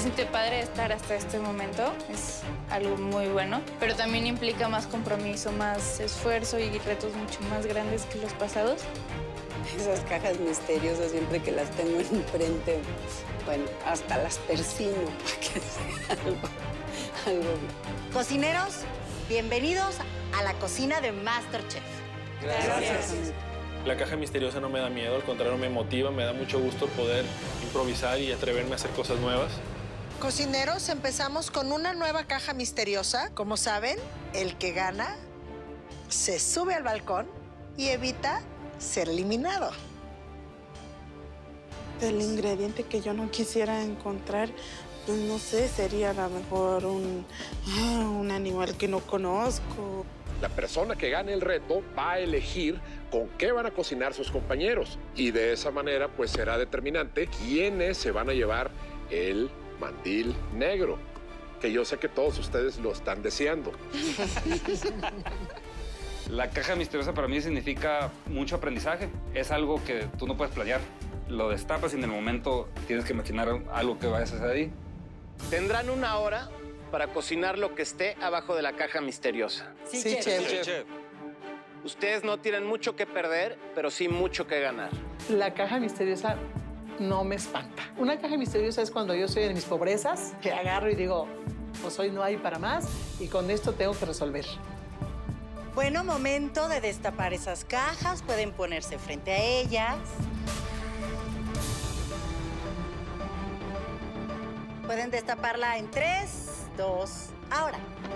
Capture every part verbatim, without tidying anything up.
siente padre estar hasta este momento, es algo muy bueno, pero también implica más compromiso, más esfuerzo y retos mucho más grandes que los pasados. Esas cajas misteriosas, siempre que las tengo enfrente, bueno, hasta las persino para que sea algo, algo. Cocineros, bienvenidos a la cocina de MasterChef. Gracias. Gracias. La caja misteriosa no me da miedo, al contrario me motiva, me da mucho gusto poder improvisar y atreverme a hacer cosas nuevas. Cocineros, empezamos con una nueva caja misteriosa. Como saben, el que gana se sube al balcón y evita ser eliminado. El ingrediente que yo no quisiera encontrar, pues no sé, sería a lo mejor un, un animal que no conozco. La persona que gane el reto va a elegir con qué van a cocinar sus compañeros. Y de esa manera, pues será determinante quiénes se van a llevar el mandil negro, que yo sé que todos ustedes lo están deseando. La caja misteriosa para mí significa mucho aprendizaje. Es algo que tú no puedes planear. Lo destapas y en el momento tienes que imaginar algo que vayas a hacer ahí. Tendrán una hora para cocinar lo que esté abajo de la caja misteriosa. Sí, sí, chef. Sí, chef. Ustedes no tienen mucho que perder, pero sí mucho que ganar. La caja misteriosa no me espanta. Una caja misteriosa es cuando yo estoy en mis pobrezas, que agarro y digo, pues hoy no hay para más y con esto tengo que resolver. Bueno, momento de destapar esas cajas. Pueden ponerse frente a ellas. Pueden destaparla en tres, dos, ahora.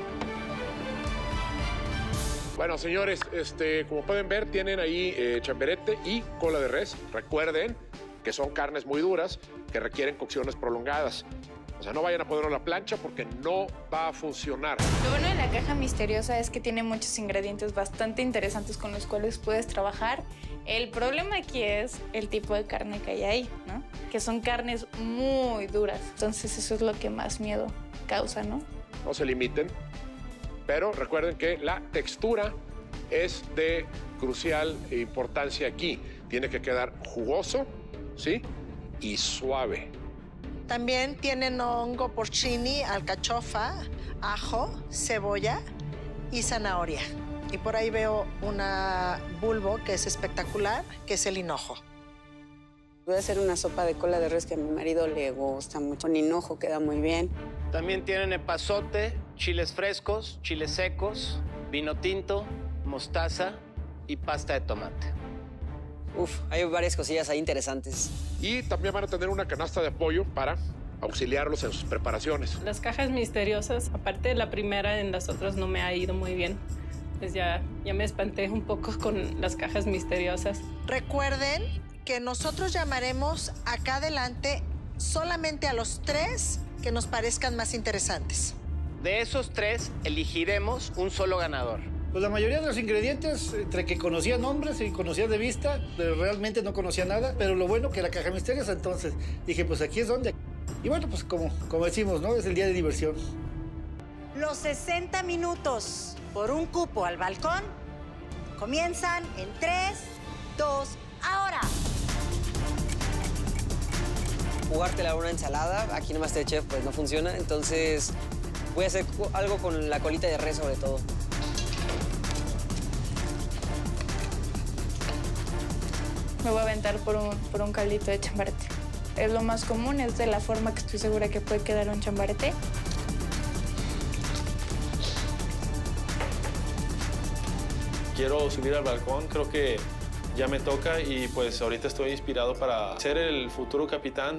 Bueno, señores, este, como pueden ver, tienen ahí eh, chamberete y cola de res. Recuerden que son carnes muy duras que requieren cocciones prolongadas. O sea, no vayan a ponerlo a la plancha porque no va a funcionar. Lo bueno de la caja misteriosa es que tiene muchos ingredientes bastante interesantes con los cuales puedes trabajar. El problema aquí es el tipo de carne que hay ahí, ¿no? Que son carnes muy duras. Entonces eso es lo que más miedo causa, ¿no? No se limiten, pero recuerden que la textura es de crucial importancia aquí. Tiene que quedar jugoso, ¿sí? Y suave. También tienen hongo porcini, alcachofa, ajo, cebolla y zanahoria. Y por ahí veo una bulbo que es espectacular, que es el hinojo. Voy a hacer una sopa de cola de res que a mi marido le gusta mucho. Con hinojo queda muy bien. También tienen epazote, chiles frescos, chiles secos, vino tinto, mostaza y pasta de tomate. Uf, hay varias cosillas ahí interesantes. Y también van a tener una canasta de apoyo para auxiliarlos en sus preparaciones. Las cajas misteriosas, aparte de la primera, en las otras no me ha ido muy bien. Pues ya, ya me espanté un poco con las cajas misteriosas. Recuerden que nosotros llamaremos acá adelante solamente a los tres que nos parezcan más interesantes. De esos tres, elegiremos un solo ganador. Pues la mayoría de los ingredientes, entre que conocía nombres y conocía de vista, pero realmente no conocía nada. Pero lo bueno que la caja misteriosa, entonces dije, pues aquí es donde. Y bueno, pues como, como decimos, ¿no? Es el día de diversión. Los sesenta minutos por un cupo al balcón comienzan en tres, dos, ahora. Jugártela a una ensalada, aquí en MasterChef pues no funciona, entonces voy a hacer algo con la colita de res sobre todo. Me voy a aventar por un, por un caldito de chambarete. Es lo más común, es de la forma que estoy segura que puede quedar un chambarete. Quiero subir al balcón, creo que ya me toca y pues ahorita estoy inspirado para ser el futuro capitán.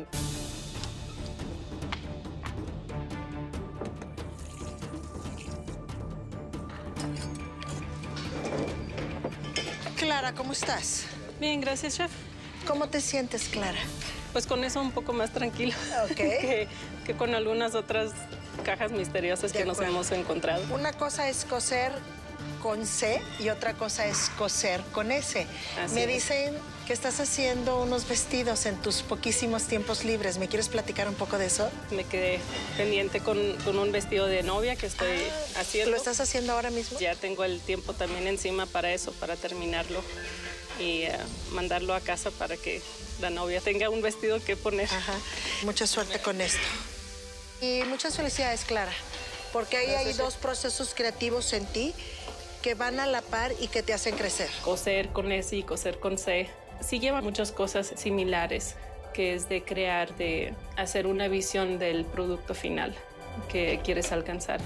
Clara, ¿cómo estás? Bien, gracias, chef. ¿Cómo te sientes, Clara? Pues con eso un poco más tranquilo Ok. que, que con algunas otras cajas misteriosas De que nos acuerdo. hemos encontrado. Una cosa es coser con C y otra cosa es coser con S. Así Me es. dicen que estás haciendo unos vestidos en tus poquísimos tiempos libres. ¿Me quieres platicar un poco de eso? Me quedé pendiente con, con un vestido de novia que estoy haciendo. ¿Lo estás haciendo ahora mismo? Ya tengo el tiempo también encima para eso, para terminarlo y uh, mandarlo a casa para que la novia tenga un vestido que poner. Ajá. Mucha suerte con esto. Y muchas felicidades, Clara, porque ahí Gracias, hay chef. dos procesos creativos en ti que van a la par y que te hacen crecer. Coser con S y coser con C sí lleva muchas cosas similares, que es de crear, de hacer una visión del producto final que quieres alcanzar.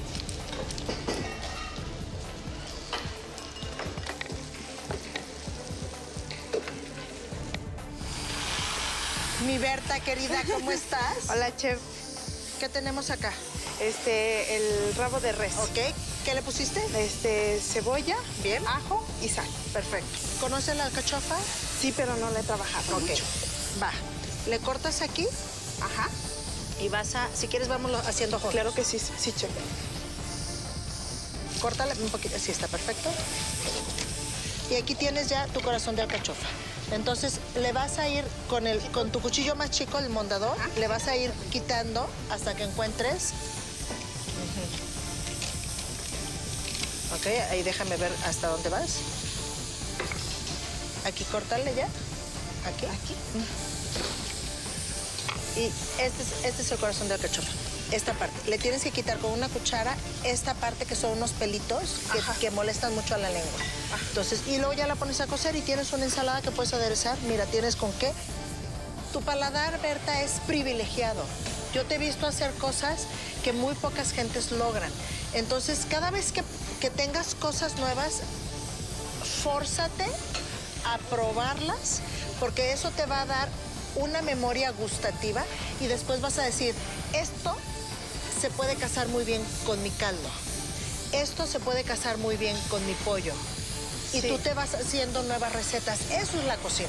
Mi Berta, querida, ¿cómo estás? Hola, chef. ¿Qué tenemos acá? Este, el rabo de res. Ok. ¿Qué le pusiste? Este, cebolla, bien, ajo y sal. Perfecto. ¿Conoce la alcachofa? Sí, pero no la he trabajado Ok. mucho. Va. ¿Le cortas aquí? Ajá. Y vas a, si quieres, vamos haciendo juntos. Claro que sí, sí, chef. Córtale un poquito. Sí, está perfecto. Y aquí tienes ya tu corazón de alcachofa. Entonces, le vas a ir con, el, con tu cuchillo más chico, el mondador, ¿ah? Le vas a ir quitando hasta que encuentres. Uh-huh. Ok, ahí déjame ver hasta dónde vas. Aquí, córtale ya. Aquí. Aquí. Y este es, este es el corazón de alcachofa. Esta parte. Le tienes que quitar con una cuchara esta parte que son unos pelitos que, que molestan mucho a la lengua. Entonces, y luego ya la pones a cocer y tienes una ensalada que puedes aderezar. Mira, tienes con qué. Tu paladar, Berta, es privilegiado. Yo te he visto hacer cosas que muy pocas gentes logran. Entonces, cada vez que, que tengas cosas nuevas, fórzate a probarlas, porque eso te va a dar una memoria gustativa y después vas a decir, esto se puede casar muy bien con mi caldo, esto se puede casar muy bien con mi pollo. Y Sí. tú te vas haciendo nuevas recetas. Eso es la cocina.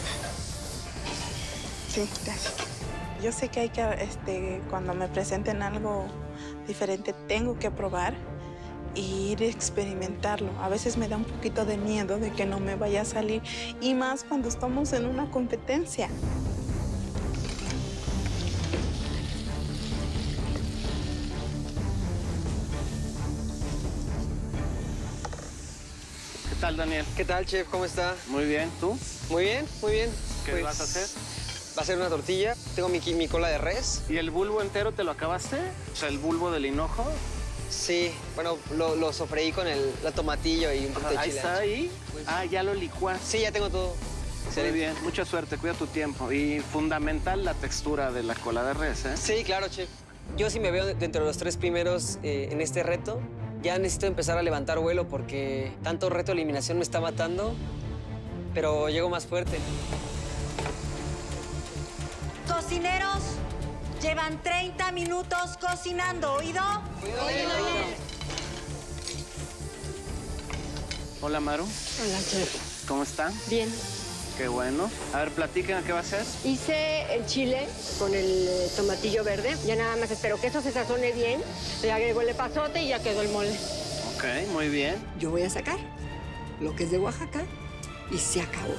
Sí, gracias. Yo sé que hay que, este, cuando me presenten algo diferente, tengo que probar e ir a experimentarlo. A veces me da un poquito de miedo de que no me vaya a salir, y más cuando estamos en una competencia. ¿Qué tal, Daniel? ¿Qué tal, chef? ¿Cómo está? Muy bien, ¿tú? Muy bien, muy bien. ¿Qué Pues, vas a hacer? Va a ser una tortilla. Tengo mi, mi cola de res. ¿Y el bulbo entero te lo acabaste? O sea, el bulbo del hinojo. Sí, bueno, lo, lo sofreí con el la tomatillo y un poquito de Ahí chile. está, ahí. Ah, ya lo licuaste. Sí, ya tengo todo. Muy Excelente. bien, mucha suerte, cuida tu tiempo. Y fundamental la textura de la cola de res, ¿eh? Sí, claro, chef. Yo sí me veo dentro de los tres primeros eh, en este reto. Ya necesito empezar a levantar vuelo porque tanto reto de eliminación me está matando, pero llego más fuerte. Cocineros, llevan treinta minutos cocinando, ¿oído? Hola, Maru. Hola, chef. ¿Cómo están? Bien. Qué bueno. A ver, platiquen, ¿qué va a hacer? Hice el chile con el eh, tomatillo verde. Ya nada más espero que eso se sazone bien. Le agrego el epazote y ya quedó el mole. Ok, muy bien. Yo voy a sacar lo que es de Oaxaca y se acabó.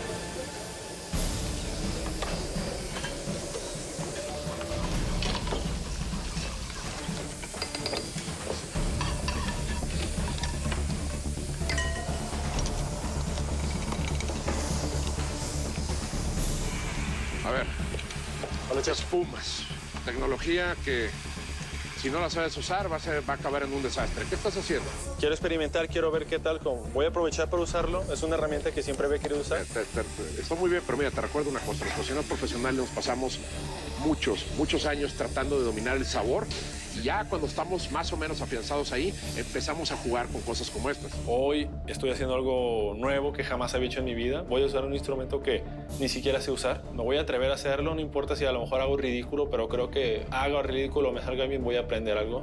A ver, espumas. Tecnología que, si no la sabes usar, va a, ser, va a acabar en un desastre. ¿Qué estás haciendo? Quiero experimentar, quiero ver qué tal. Con... Voy a aprovechar para usarlo. Es una herramienta que siempre había querido usar. Te- te- te- Está muy bien, pero mira, te recuerdo una cosa. Los cocineros profesionales nos pasamos muchos, muchos años tratando de dominar el sabor. Y ya cuando estamos más o menos afianzados ahí, empezamos a jugar con cosas como estas. Hoy estoy haciendo algo nuevo que jamás había hecho en mi vida. Voy a usar un instrumento que ni siquiera sé usar. Me voy a atrever a hacerlo, no importa si a lo mejor hago ridículo, pero creo que hago ridículo o me salga bien, voy a aprender algo.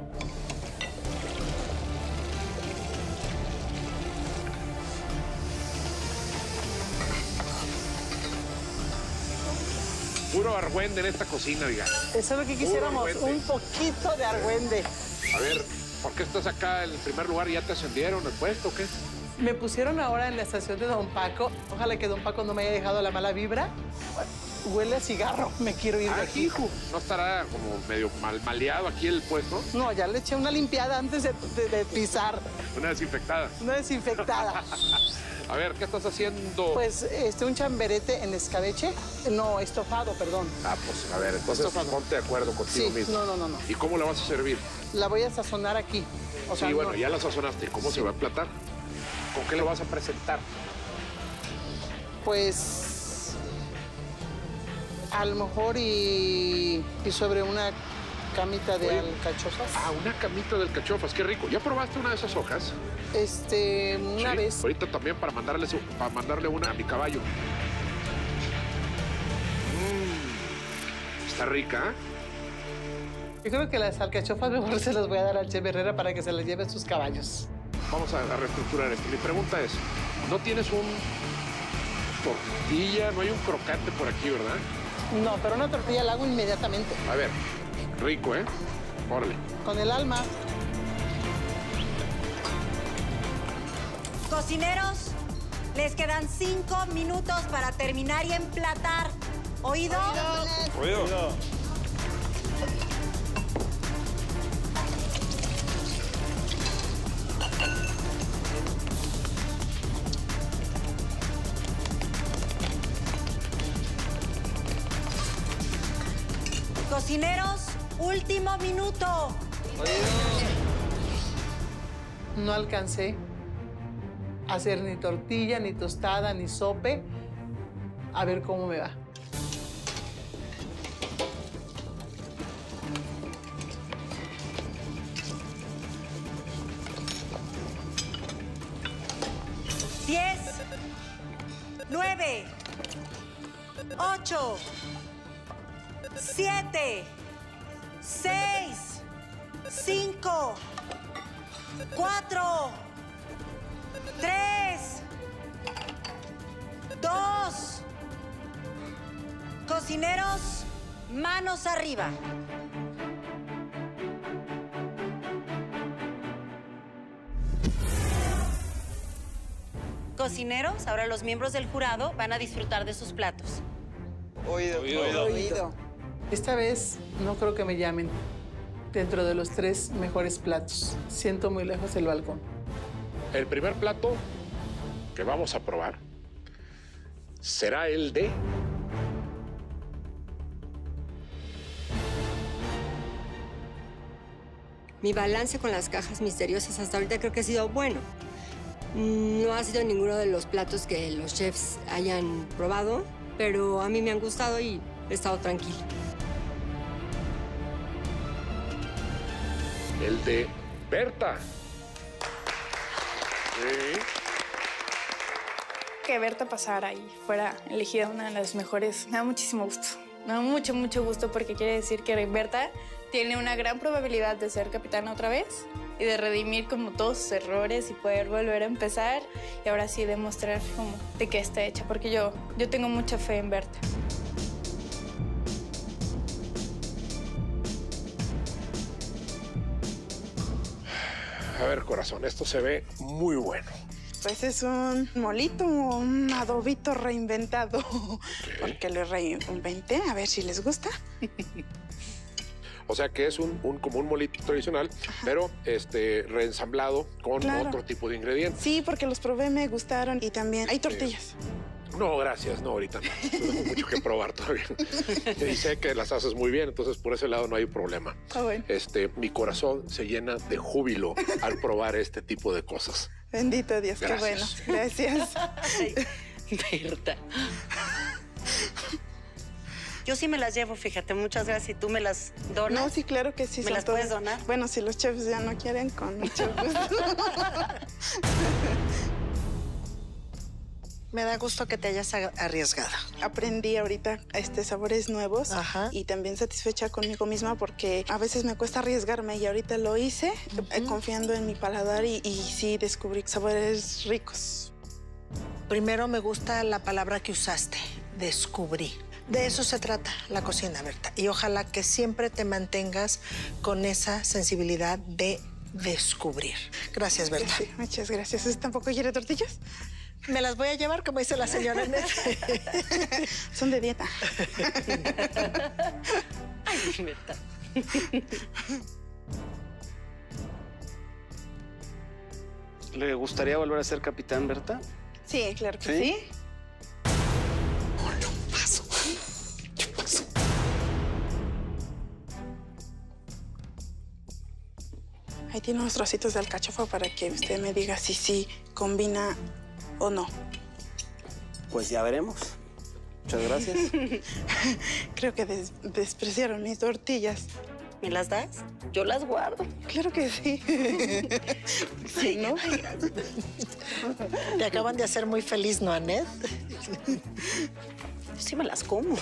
Puro argüende en esta cocina, diga. ¿Sabe que quisiéramos? Un poquito de argüende. A ver, ¿por qué estás acá en el primer lugar? ¿Ya te ascendieron el puesto o qué? Me pusieron ahora en la estación de Don Paco. Ojalá que Don Paco no me haya dejado la mala vibra. Huele a cigarro. Me quiero ir de Ah, aquí. hijo, ¿no estará como medio mal maleado aquí el puesto? No, ya le eché una limpiada antes de, de- de pisar. Una desinfectada. Una desinfectada. A ver, ¿qué estás haciendo? Pues este, un chamberete en escabeche. No, estofado, perdón. Ah, pues a ver, entonces Estofado. ponte de acuerdo contigo Sí, mismo. no, no, no, no. ¿Y cómo la vas a servir? La voy a sazonar aquí. O sea, sí, bueno, no- ya la sazonaste. ¿Cómo se va a emplatar? ¿Con qué le vas a presentar? Pues a lo mejor y, y sobre una camita de Oye. alcachofas. Ah, una camita de alcachofas, qué rico. ¿Ya probaste una de esas hojas? Este, una Sí, vez. Ahorita también para mandarle, su- para mandarle una a mi caballo. Mm, está rica, ¿eh? Yo creo que las alcachofas mejor se las voy a dar al Chef Herrera para que se las lleve a sus caballos. Vamos a, a reestructurar esto. Mi pregunta es, ¿no tienes un tortilla? No hay un crocante por aquí, ¿verdad? No, pero una tortilla la hago inmediatamente. A ver, rico, ¿eh? Órale. Con el alma. Cocineros, les quedan cinco minutos para terminar y emplatar. ¿Oído? Oído. Cocineros, último minuto. No alcancé a hacer ni tortilla, ni tostada, ni sope. A ver cómo me va. Diez, nueve, ocho, siete, seis, cinco, cuatro, tres, dos. Cocineros, manos arriba. Cocineros, ahora los miembros del jurado van a disfrutar de sus platos. Oído. Oído. Esta vez no creo que me llamen dentro de los tres mejores platos. Siento muy lejos el balcón. El primer plato que vamos a probar será el de... Mi balance con las cajas misteriosas hasta ahorita creo que ha sido bueno. No ha sido ninguno de los platos que los chefs hayan probado, pero a mí me han gustado y he estado tranquila. El de Berta. Sí. Que Berta pasara y fuera elegida una de las mejores, me da muchísimo gusto. Me da mucho, mucho gusto porque quiere decir que Berta tiene una gran probabilidad de ser capitana otra vez y de redimir como todos sus errores y poder volver a empezar y ahora sí demostrar como de qué está hecha, porque yo, yo tengo mucha fe en Berta. A ver, corazón, esto se ve muy bueno. Pues es un molito, un adobito reinventado. Porque lo reinventé, a ver si les gusta. O sea que es un, un como un molito tradicional, pero este reensamblado con Claro. otro tipo de ingredientes. Sí, porque los probé, me gustaron y también hay tortillas. No, gracias, no, ahorita no. Tengo mucho que probar todavía. Y sé que las haces muy bien, entonces por ese lado no hay problema. Ah, bueno. Este, mi corazón se llena de júbilo al probar este tipo de cosas. Bendito Dios, Gracias. qué bueno. Gracias. Berta. Yo sí me las llevo, fíjate, muchas gracias. ¿Y tú me las donas? No, sí, claro que sí. ¿Me son las todas. puedes donar? Bueno, si los chefs ya no quieren, con mucho gusto. Me da gusto que te hayas a- arriesgado. Aprendí ahorita este, sabores nuevos y también satisfecha conmigo misma porque a veces me cuesta arriesgarme y ahorita lo hice eh, confiando en mi paladar y, y sí descubrí sabores ricos. Primero me gusta la palabra que usaste, descubrí. De eso se trata la cocina, Berta. Y ojalá que siempre te mantengas con esa sensibilidad de descubrir. Gracias, Berta. Sí, muchas gracias. ¿Usted tampoco quiere tortillas? Me las voy a llevar, como dice la señora Net. Son de dieta. Ay, Berta. ¿Le gustaría volver a ser capitán, Berta? Sí, claro que sí. sí. Oh, no, paso. Yo paso. Ahí tiene unos trocitos de alcachofa para que usted me diga si sí combina o no. Pues ya veremos. Muchas gracias. Creo que des despreciaron mis tortillas. ¿Me las das? Yo las guardo. Claro que sí. Sí, ¿no? Ay, gracias. Te acaban de hacer muy feliz, ¿no, Anet? Sí me las como.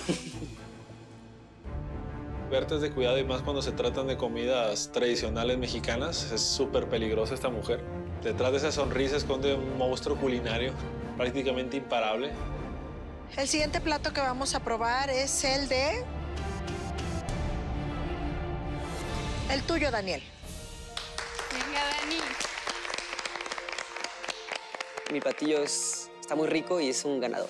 Berta es de cuidado y más cuando se tratan de comidas tradicionales mexicanas. Es súper peligrosa esta mujer. Detrás de esa sonrisa esconde un monstruo culinario prácticamente imparable. El siguiente plato que vamos a probar es el de... El tuyo, Daniel. Venga, Dani. Mi platillo es, está muy rico y es un ganador.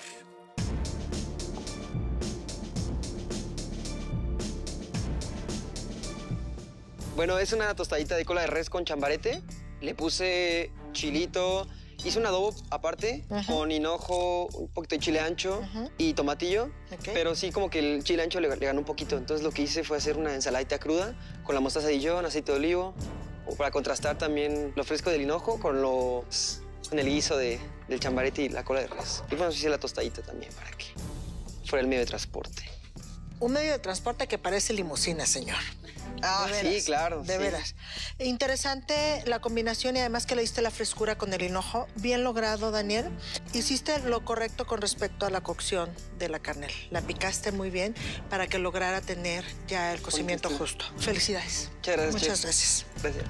Bueno, es una tostadita de cola de res con chambarete. Le puse chilito. Hice un adobo aparte, uh-huh. con hinojo, un poquito de chile ancho uh-huh. y tomatillo. Okay. Pero sí, como que el chile ancho le, le ganó un poquito. Entonces lo que hice fue hacer una ensaladita cruda con la mostaza de Dijon, aceite de olivo. O para contrastar también lo fresco del hinojo con, los, con el guiso de, del chambarete y la cola de res. Y bueno, hice la tostadita también para que fuera el medio de transporte. Un medio de transporte que parece limusina, señor. Ah, sí, claro. De sí. veras. Interesante la combinación y además que le diste la frescura con el hinojo. Bien logrado, Daniel. Hiciste lo correcto con respecto a la cocción de la carne. La picaste muy bien para que lograra tener ya el cocimiento justo. Felicidades. Muchas gracias. Muchas chef. gracias. Gracias.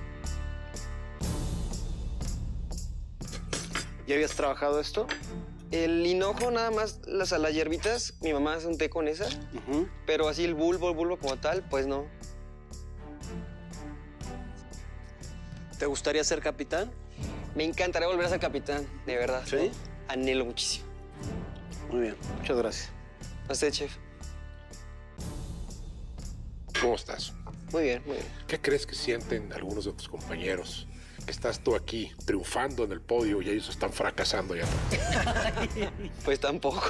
¿Ya habías trabajado esto? El hinojo, nada más, las, las hierbitas, mi mamá hace un té con esa, uh-huh. pero así el bulbo, el bulbo como tal, pues no. ¿Te gustaría ser capitán? Me encantaría volver a ser capitán, de verdad. ¿Sí? ¿no? Anhelo muchísimo. Muy bien, muchas gracias. ¿A usted, chef? ¿Cómo estás? Muy bien, muy bien. ¿Qué crees que sienten algunos de tus compañeros? Que estás tú aquí triunfando en el podio y ellos están fracasando ya. Pues tampoco.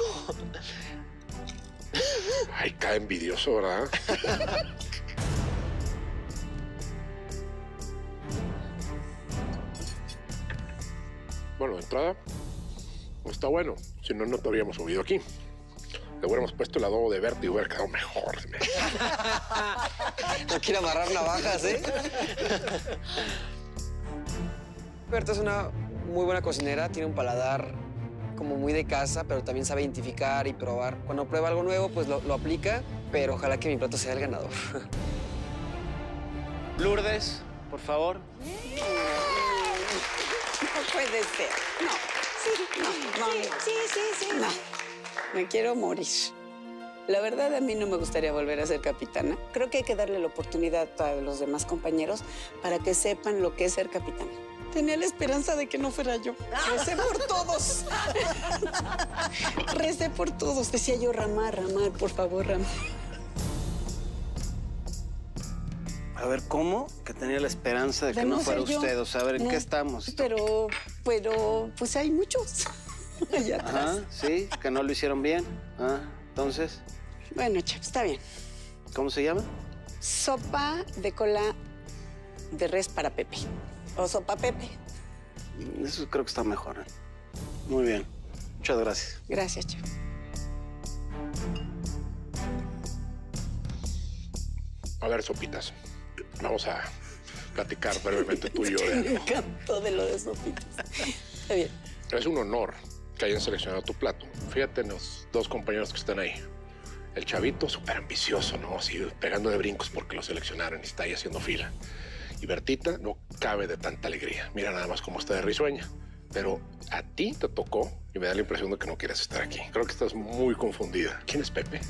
Ay, cae envidioso, ¿verdad? Bueno, de entrada, no está bueno. Si no, no te habríamos subido aquí. Le hubiéramos puesto el adobo de Berta y hubiera quedado mejor. No quiere amarrar navajas, ¿eh? Berta es una muy buena cocinera, tiene un paladar como muy de casa, pero también sabe identificar y probar. Cuando prueba algo nuevo, pues lo, lo aplica, pero ojalá que mi plato sea el ganador. Lourdes, por favor. No puede ser. No. Sí, no, no, sí, no. Sí, sí, sí. No. Me quiero morir. La verdad, a mí no me gustaría volver a ser capitana. Creo que hay que darle la oportunidad a los demás compañeros para que sepan lo que es ser capitana. Tenía la esperanza de que no fuera yo. Recé por todos. Recé por todos. Decía yo, Ramar, Ramar, por favor, Ramar. A ver, ¿cómo? Que tenía la esperanza de, de que no, no fuera usted. O sea, a ver, ¿en no, qué estamos? Pero, pero, pues hay muchos allá atrás. Ajá, sí, que no lo hicieron bien. Ah, entonces. Bueno, chef, está bien. ¿Cómo se llama? Sopa de cola de res para Pepe. O sopa Pepe. Eso creo que está mejor. ¿eh? Muy bien. Muchas gracias. Gracias, chef. A ver, sopitas. Vamos a platicar brevemente tú y yo de algo. Me encantó de lo de sopitas. Está bien. Es un honor que hayan seleccionado tu plato. Fíjate en los dos compañeros que están ahí. El chavito, súper ambicioso, ¿no? Así pegando de brincos porque lo seleccionaron y está ahí haciendo fila. Y Bertita no cabe de tanta alegría. Mira nada más cómo está de risueña. Pero a ti te tocó y me da la impresión de que no quieres estar aquí. Creo que estás muy confundida. ¿Quién es Pepe?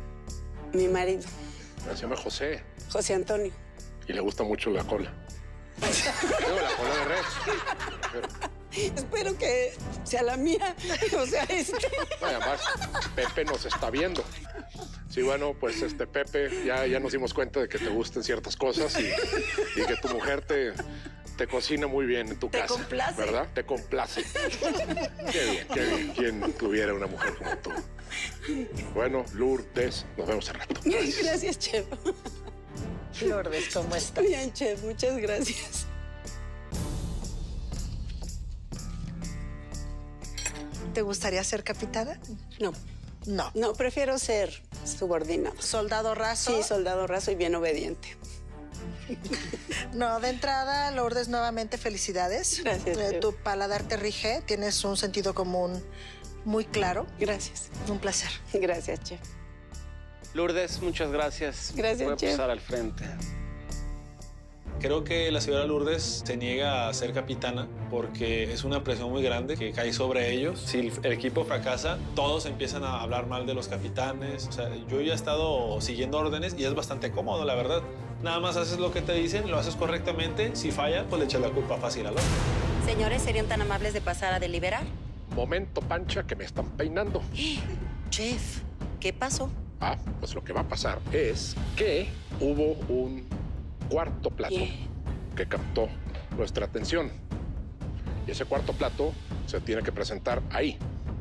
Mi marido. Se llama José. José Antonio. Y le gusta mucho la cola. Tengo la cola de res. Pero... Espero que sea la mía. O sea, este. No, además, Pepe nos está viendo. Sí, bueno, pues este Pepe, ya, ya nos dimos cuenta de que te gustan ciertas cosas y, y que tu mujer te, te cocina muy bien en tu Te casa. complace. ¿Verdad? Te complace. Qué bien, qué bien. ¿Quién tuviera una mujer como tú? Bueno, Lourdes, nos vemos al rato. Gracias, gracias chef. Lourdes, ¿cómo estás? Bien, chef, muchas gracias. ¿Te gustaría ser capitana? No. No. No, prefiero ser subordinado. ¿Soldado raso? Sí, soldado raso y bien obediente. No, de entrada, Lourdes, nuevamente felicidades. Gracias, Eh, chef. tu paladar te rige, tienes un sentido común muy claro. Gracias. Un placer. Gracias, chef. Lourdes, muchas gracias. Gracias, Voy a chef. pasar al frente. Creo que la señora Lourdes se niega a ser capitana porque es una presión muy grande que cae sobre ellos. Si el, el equipo fracasa, todos empiezan a hablar mal de los capitanes. O sea, yo ya he estado siguiendo órdenes y es bastante cómodo, la verdad. Nada más haces lo que te dicen, lo haces correctamente. Si falla, pues le echas la culpa fácil al otro. Señores, ¿serían tan amables de pasar a deliberar? Momento, Pancha, que me están peinando. Chef, ¿qué pasó? Ah, pues lo que va a pasar es que hubo un cuarto plato que captó nuestra atención. Y ese cuarto plato se tiene que presentar ahí.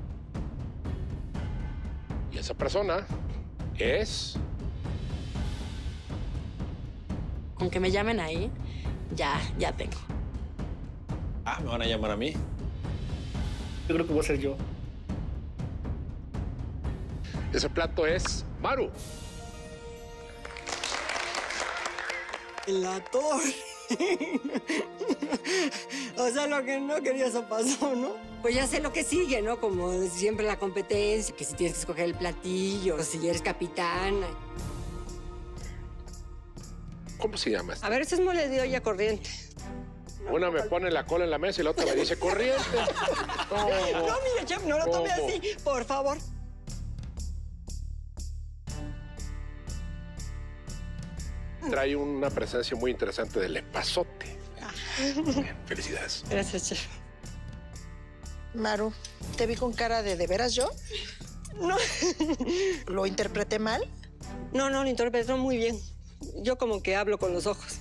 Y esa persona es... Con que me llamen ahí, ya, ya tengo. Ah, me van a llamar a mí. Yo creo que voy a ser yo. Ese plato es Maru. La torre. O sea, lo que no quería eso pasó, ¿no? Pues ya sé lo que sigue, ¿no? Como siempre la competencia, que si tienes que escoger el platillo, si eres capitana. ¿Cómo se llama? A ver, eso es mole de olla corriente. Una me pone la cola en la mesa y la otra me dice corriente. No, mire, chef, no lo tome ¿Cómo? así, por favor. Trae una presencia muy interesante del epazote. Bien, felicidades. Gracias, chef. Maru, te vi con cara de ¿de veras yo? No. ¿Lo interpreté mal? No, no, lo interpretó muy bien. Yo como que hablo con los ojos.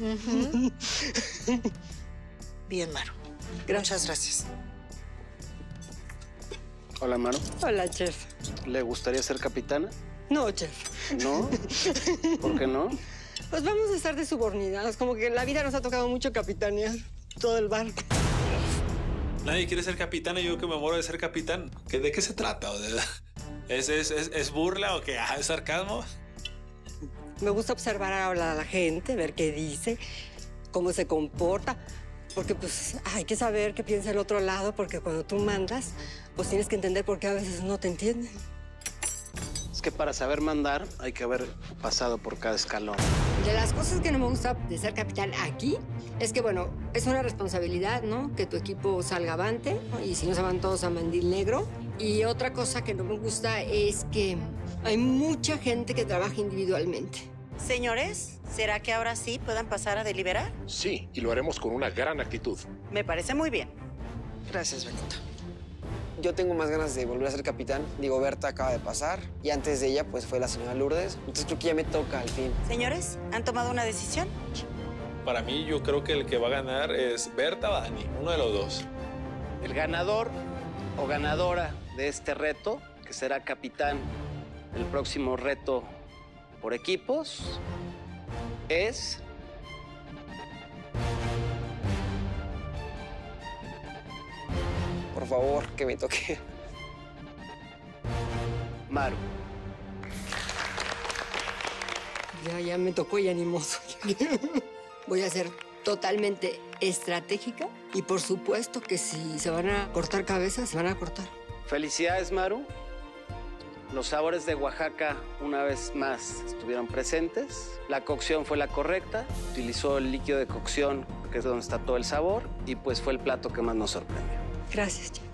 Bien, Maru. Gracias. Muchas gracias. Hola, Maru. Hola, chef. ¿Le gustaría ser capitana? No, chef. ¿No? ¿Por qué no? Pues vamos a estar de subordinados. Como que la vida nos ha tocado mucho capitanear todo el barco. Nadie quiere ser capitán y yo que me muero de ser capitán. ¿Qué, ¿De qué se trata? ¿Es, es, es, es burla o qué? Ah, ¿es sarcasmo? Me gusta observar a la, a la gente, ver qué dice, cómo se comporta. Porque pues hay que saber qué piensa el otro lado, porque cuando tú mandas, pues tienes que entender por qué a veces no te entienden. Es que para saber mandar hay que haber pasado por cada escalón. De las cosas que no me gusta de ser capitán aquí es que, bueno, es una responsabilidad, ¿no? Que tu equipo salga avante, ¿no? Y si no se van todos a mandil negro. Y otra cosa que no me gusta es que hay mucha gente que trabaja individualmente. Señores, ¿será que ahora sí puedan pasar a deliberar? Sí, y lo haremos con una gran actitud. Me parece muy bien. Gracias, Benito. Yo tengo más ganas de volver a ser capitán. Digo, Berta acaba de pasar y antes de ella pues fue la señora Lourdes. Entonces creo que ya me toca al fin. Señores, ¿han tomado una decisión? Para mí, yo creo que el que va a ganar es Berta o Dani, uno de los dos. El ganador o ganadora de este reto, que será capitán del próximo reto por equipos, es... Por favor, que me toque. Maru. Ya, ya me tocó, ya ni modo. Voy a ser totalmente estratégica y por supuesto que si se van a cortar cabezas, se van a cortar. Felicidades, Maru. Los sabores de Oaxaca, una vez más, estuvieron presentes. La cocción fue la correcta. Utilizó el líquido de cocción, que es donde está todo el sabor, y pues fue el plato que más nos sorprendió. Gracias, chef.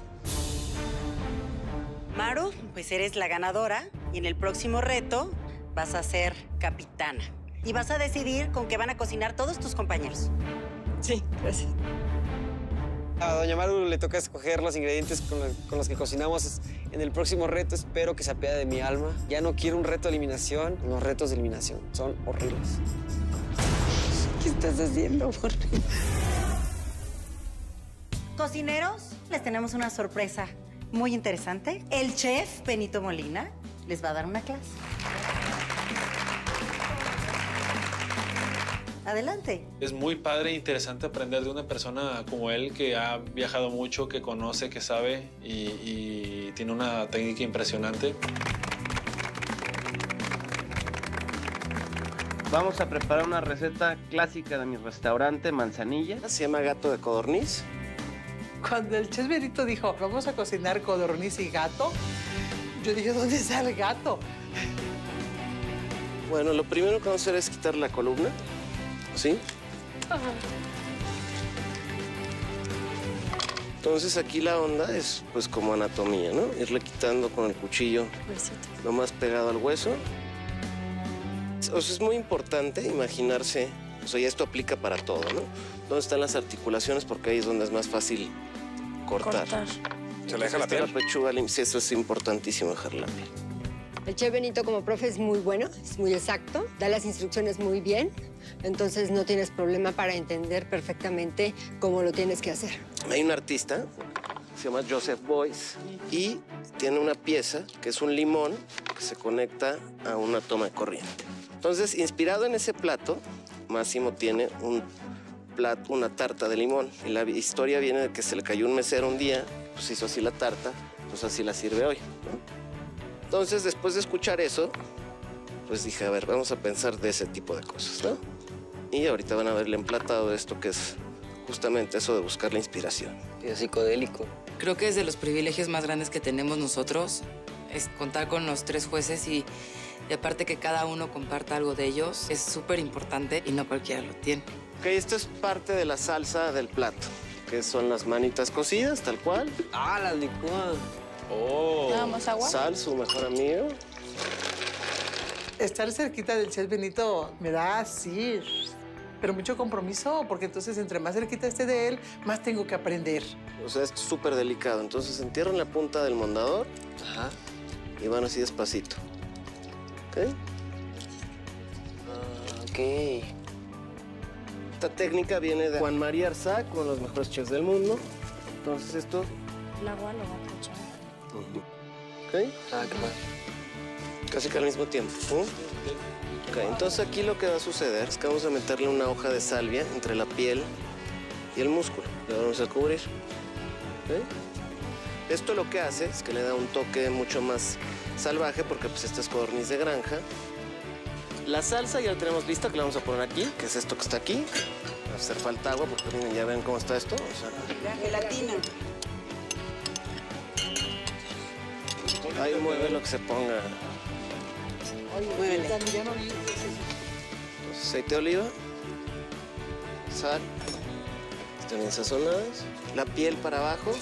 Maru, pues eres la ganadora y en el próximo reto vas a ser capitana. Y vas a decidir con qué van a cocinar todos tus compañeros. Sí, Gracias. A doña Maru le toca escoger los ingredientes con, lo, con los que cocinamos en el próximo reto. Espero que se apiade de mi alma. Ya no quiero un reto de eliminación. Los retos de eliminación son horribles. ¿Qué estás haciendo, por Cocineros, les tenemos una sorpresa muy interesante. El chef Benito Molina les va a dar una clase. Adelante. Es muy padre e interesante aprender de una persona como él que ha viajado mucho, que conoce, que sabe y, y tiene una técnica impresionante. Vamos a preparar una receta clásica de mi restaurante, Manzanilla. Se llama gato de codorniz. Cuando el chef Benito dijo, vamos a cocinar codorniz y gato, yo dije, ¿dónde está el gato? Bueno, lo primero que vamos a hacer es quitar la columna. ¿Sí? Entonces aquí la onda es pues como anatomía, ¿no? Irle quitando con el cuchillo lo más pegado al hueso. O sea, es muy importante imaginarse, o sea, y esto aplica para todo, ¿no? ¿Dónde están las articulaciones? Porque ahí es donde es más fácil cortar. cortar. ¿Se le deja la piel? La pechuga limpia, sí, eso es importantísimo, dejar la piel. El chef Benito como profe es muy bueno, es muy exacto, da las instrucciones muy bien, entonces no tienes problema para entender perfectamente cómo lo tienes que hacer. Hay un artista, se llama Joseph Beuys, y tiene una pieza que es un limón que se conecta a una toma de corriente. Entonces, inspirado en ese plato, Máximo tiene un plato, una tarta de limón. Y la historia viene de que se le cayó un mesero un día, pues hizo así la tarta, pues así la sirve hoy, ¿no? Entonces, después de escuchar eso, pues dije, a ver, vamos a pensar de ese tipo de cosas, ¿no? Y ahorita van a ver el emplatado de esto, que es justamente eso de buscar la inspiración. Es psicodélico. Creo que es de los privilegios más grandes que tenemos nosotros, es contar con los tres jueces y, y aparte que cada uno comparta algo de ellos, es súper importante y no cualquiera lo tiene. Ok, esto es parte de la salsa del plato, que son las manitas cocidas, tal cual. Ah, las licuadas. Oh. ¿Nada más agua? Sal, su mejor amigo. Estar cerquita del chef Benito me da así, pero mucho compromiso, porque entonces entre más cerquita esté de él, más tengo que aprender. O sea, es súper delicado. Entonces entierran la punta del mondador. Ajá. Y van así despacito. ¿Ok? Ah, ok. Esta técnica viene de Juan María Arzac, uno de los mejores chefs del mundo. Entonces esto... El agua lo va a pochar. ¿Ok? Ah, qué mal. Casi que al mismo tiempo. ¿Uh? Ok, entonces aquí lo que va a suceder es que vamos a meterle una hoja de salvia entre la piel y el músculo. Le vamos a cubrir. ¿Ok? Esto lo que hace es que le da un toque mucho más salvaje porque pues esta es codorniz de granja. La salsa ya la tenemos lista, que la vamos a poner aquí, que es esto que está aquí. Va a hacer falta agua porque miren, ya ven cómo está esto. O sea, la gelatina. ahí mueve lo que se ponga. Muévele. Entonces, aceite de oliva, sal, están bien sazonadas. La piel para abajo.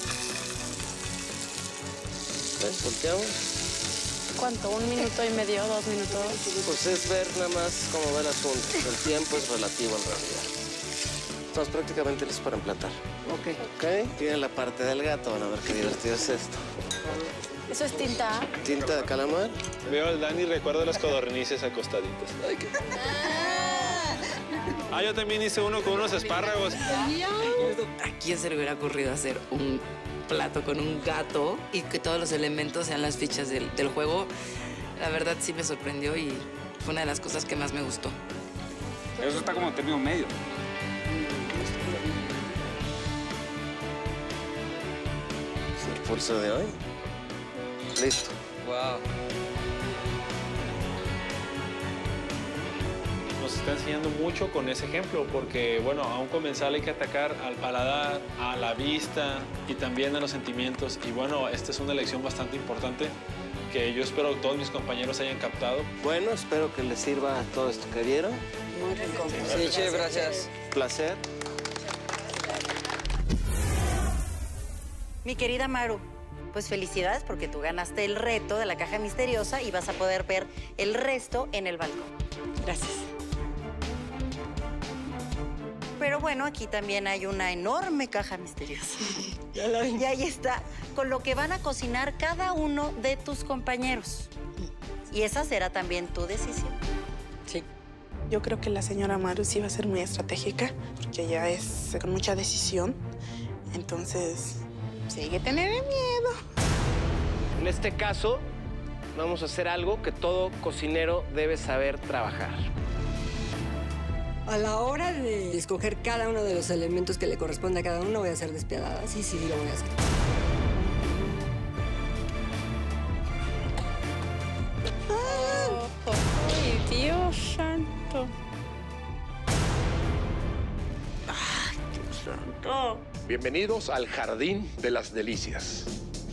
¿Ves? Volteamos. ¿Cuánto? ¿Un minuto y medio? ¿Dos minutos? Pues es ver nada más cómo va el asunto. El tiempo es relativo en realidad. Estamos prácticamente listos para emplatar. Ok. Ok. Tiene la parte del gato, van a ver qué divertido es esto. ¿Eso es tinta? Tinta de calamar. Veo al Dani y recuerdo las codornices acostaditas. Ay, qué... Ah, yo también hice uno con unos espárragos. ¿A quién se le hubiera ocurrido hacer un plato con un gato y que todos los elementos sean las fichas del, del juego? La verdad sí me sorprendió y fue una de las cosas que más me gustó. Eso está como término medio. El pulso de hoy. Listo. Wow. Nos está enseñando mucho con ese ejemplo, porque, bueno, a un comensal hay que atacar al paladar, a la vista y también a los sentimientos. Y, bueno, esta es una lección bastante importante que yo espero que todos mis compañeros hayan captado. Bueno, espero que les sirva todo esto que vieron. Muy rico. Sí, chef, gracias. Placer. Mi querida Maru, pues felicidades porque tú ganaste el reto de la caja misteriosa y vas a poder ver el resto en el balcón. Gracias. Pero bueno, aquí también hay una enorme caja misteriosa. Y ahí está, con lo que van a cocinar cada uno de tus compañeros. Y esa será también tu decisión. Sí. Yo creo que la señora Maru sí va a ser muy estratégica, porque ella es con mucha decisión. Entonces, sí hay que tener miedo. En este caso, vamos a hacer algo que todo cocinero debe saber trabajar. A la hora de escoger cada uno de los elementos que le corresponde a cada uno, voy a ser despiadada. Sí, sí, lo voy a hacer. ¡Ay, Dios santo! ¡Ay, Dios santo! Bienvenidos al Jardín de las Delicias.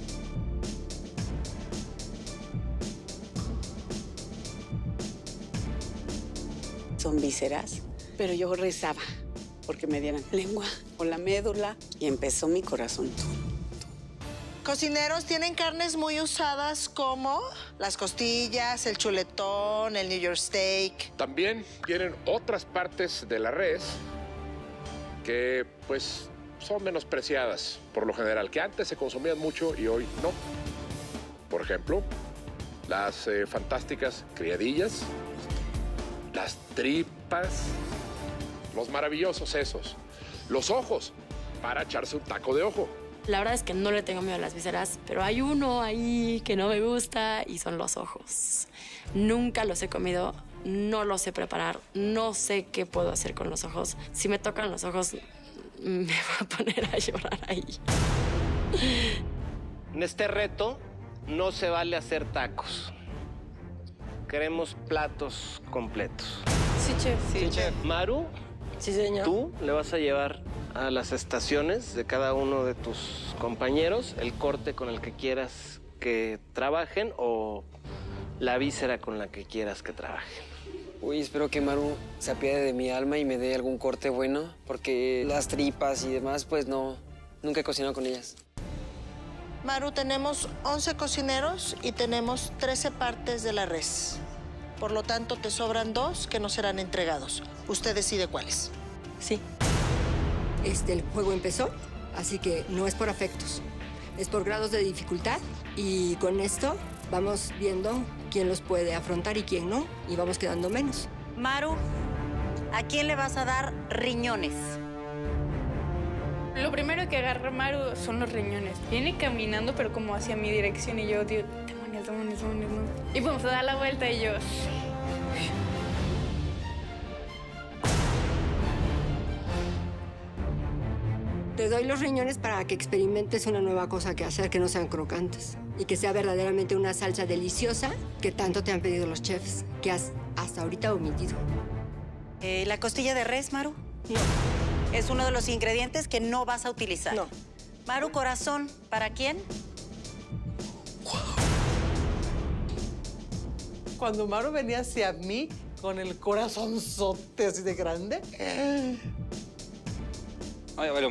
Son vísceras, pero yo rezaba porque me dieran lengua o la médula y empezó mi corazón. Cocineros, tienen carnes muy usadas como las costillas, el chuletón, el New York steak. También tienen otras partes de la res que, pues, son menospreciadas por lo general, que antes se consumían mucho y hoy no. Por ejemplo, las eh, fantásticas criadillas, las tripas, los maravillosos sesos, los ojos para echarse un taco de ojo. La verdad es que no le tengo miedo a las vísceras, pero hay uno ahí que no me gusta y son los ojos. Nunca los he comido, no los sé preparar, no sé qué puedo hacer con los ojos. Si me tocan los ojos, me voy a poner a llorar ahí. En este reto no se vale hacer tacos. Queremos platos completos. Sí, chef. Sí, chef. Maru, sí, señor. Tú le vas a llevar a las estaciones de cada uno de tus compañeros el corte con el que quieras que trabajen o la víscera con la que quieras que trabajen. Uy, espero que Maru se apiade de mi alma y me dé algún corte bueno, porque las tripas y demás, pues no, nunca he cocinado con ellas. Maru, tenemos once cocineros y tenemos trece partes de la res. Por lo tanto, te sobran dos que no serán entregados. Usted decide cuáles. Sí. Este, el juego empezó, así que no es por afectos. Es por grados de dificultad y con esto vamos viendo quién los puede afrontar y quién no, y vamos quedando menos. Maru, ¿a quién le vas a dar riñones? Lo primero que agarra Maru son los riñones. Viene caminando, pero como hacia mi dirección, y yo digo, demonios, demonios, demonios, no. Y vamos a dar la vuelta y yo... Te doy los riñones para que experimentes una nueva cosa que hacer, que no sean crocantes. Y que sea verdaderamente una salsa deliciosa que tanto te han pedido los chefs, que has hasta ahorita omitido. Eh, ¿La costilla de res, Maru? No. Es uno de los ingredientes que no vas a utilizar. No. Maru, corazón, ¿para quién? Cuando Maru venía hacia mí con el corazonzote así de grande. Ay, bueno.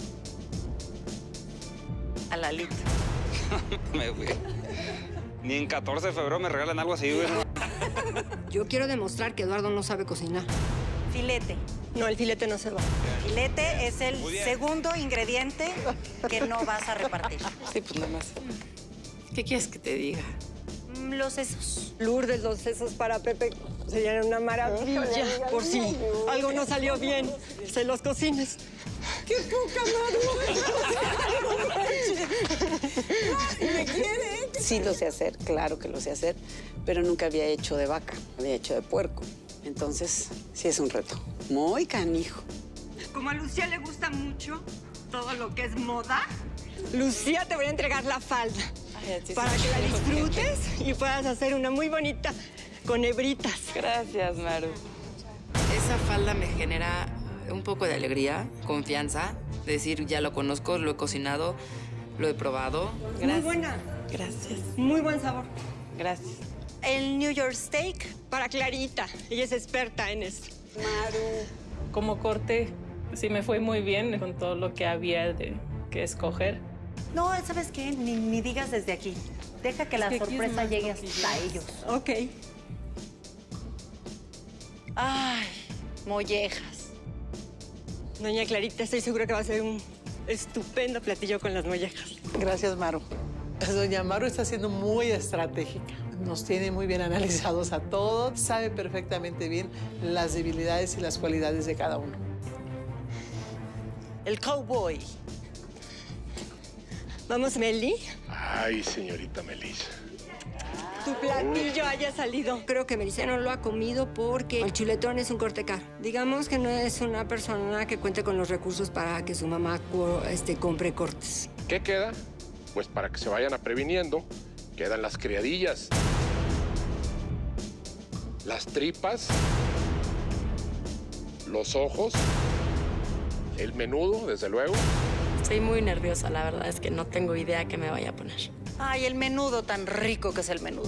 A Lalito. Me fui. Ni en catorce de febrero me regalan algo así, güey. Yo quiero demostrar que Eduardo no sabe cocinar. Filete. No, el filete no se va. Filete es el segundo ingrediente que no vas a repartir. Sí, pues nada más. ¿Qué quieres que te diga? Mm, Los sesos. Lourdes, los sesos para Pepe serían una maravilla. Por si algo no salió bien, se los cocines. ¡Qué poca, Maru! ¿Me quiere? Sí lo sé hacer, claro que lo sé hacer, pero nunca había hecho de vaca, había hecho de puerco. Entonces, sí es un reto. Muy canijo. Como a Lucía le gusta mucho todo lo que es moda, Lucía, te voy a entregar la falda Ay, sí, para sí, que la sí. disfrutes y puedas hacer una muy bonita con hebritas. Gracias, Maru. Esa falda me genera un poco de alegría, confianza, decir, ya lo conozco, lo he cocinado, lo he probado. Gracias. Muy buena. Gracias. Muy buen sabor. Gracias. El New York steak. Para Clarita, ella es experta en esto. Maru. Como corte, sí me fue muy bien con todo lo que había de que escoger. No, ¿sabes qué? Ni, ni digas desde aquí. Deja que la que aquí es sorpresa más llegue poquillo. hasta ellos. Ok. Ay, mollejas. Doña Clarita, estoy segura que va a ser un estupendo platillo con las mollejas. Gracias, Maru. Doña Maru está siendo muy estratégica. Nos tiene muy bien analizados a todos. Sabe perfectamente bien las debilidades y las cualidades de cada uno. El cowboy. Vamos, Meli. Ay, señorita Melissa. Tu platillo haya salido. Creo que Melissa no lo ha comido porque el chuletón es un corte caro. Digamos que no es una persona que cuente con los recursos para que su mamá este, compre cortes. ¿Qué queda? Pues para que se vayan a previniendo, quedan las criadillas, las tripas, los ojos, el menudo, desde luego. Estoy muy nerviosa, la verdad es que no tengo idea qué me vaya a poner. Ay, el menudo, tan rico que es el menudo.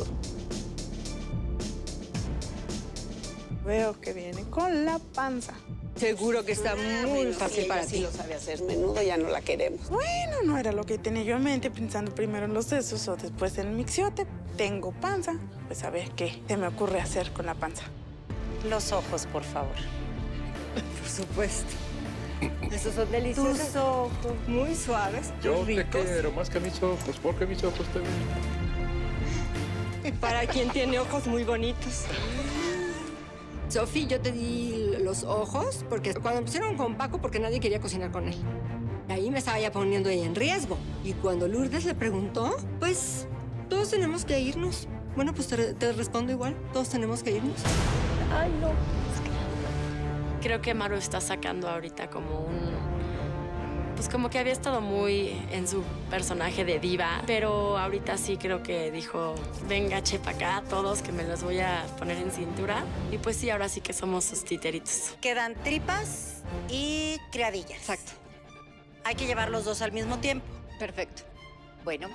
Veo que viene con la panza. Seguro que está muy fácil para ti. Si lo sabe hacer menudo, ya no la queremos. Bueno, no era lo que tenía yo en mente, pensando primero en los sesos o después en el mixiote. Tengo panza, pues a ver qué se me ocurre hacer con la panza. Los ojos, por favor. Por supuesto. Esos son deliciosos. Tus ojos. Muy suaves, Yo muy te ricos. quiero más que mis ojos, porque mis ojos te ven. Para quien tiene ojos muy bonitos. Sofi, yo te di los ojos porque cuando pusieron con Paco, porque nadie quería cocinar con él. Ahí me estaba ya poniendo ella en riesgo. Y cuando Lourdes le preguntó, pues todos tenemos que irnos. Bueno, pues te, te respondo igual. Todos tenemos que irnos. Ay, no. Creo que Maru está sacando ahorita como un... Pues como que había estado muy en su personaje de diva, pero ahorita sí creo que dijo, venga, chepa acá, todos, que me los voy a poner en cintura. Y pues sí, ahora sí que somos sus titeritos. Quedan tripas y criadillas. Exacto. Hay que llevar los dos al mismo tiempo. Perfecto. Bueno.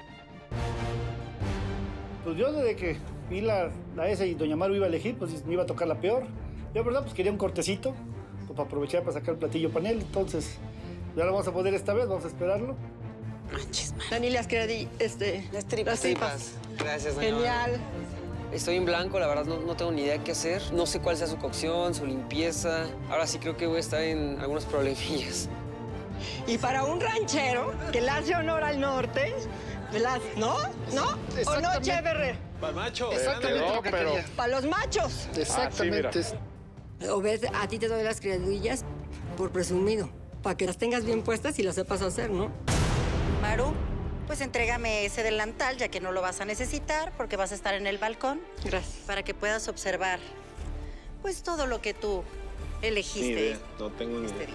Pues yo desde que vi la, la esa y doña Maru iba a elegir, pues me iba a tocar la peor. Yo, verdad, pues quería un cortecito, pues para aprovechar para sacar el platillo panel, entonces... Ya lo vamos a poder esta vez, vamos a esperarlo. Manches, man. Dani, las criadillas, este... Las tripas. Las tripas. Gracias, doña Genial. Maru. Estoy en blanco, la verdad no, no tengo ni idea qué hacer. No sé cuál sea su cocción, su limpieza. Ahora sí creo que voy a estar en algunos problemillas. Y para un ranchero que le hace honor al norte, ¿verdad? ¿No? ¿No? ¿O no, Chef Herrera? Para macho. Exactamente no, lo que pero- quería. Para los machos. Exactamente. Ah, sí, Obed, a ti te doy las criadillas por presumido, para que las tengas bien puestas y las sepas hacer, ¿no? Maru, pues entrégame ese delantal, ya que no lo vas a necesitar, porque vas a estar en el balcón. Gracias. Para que puedas observar, pues, todo lo que tú Ni elegiste idea, no tengo ni este idea. día.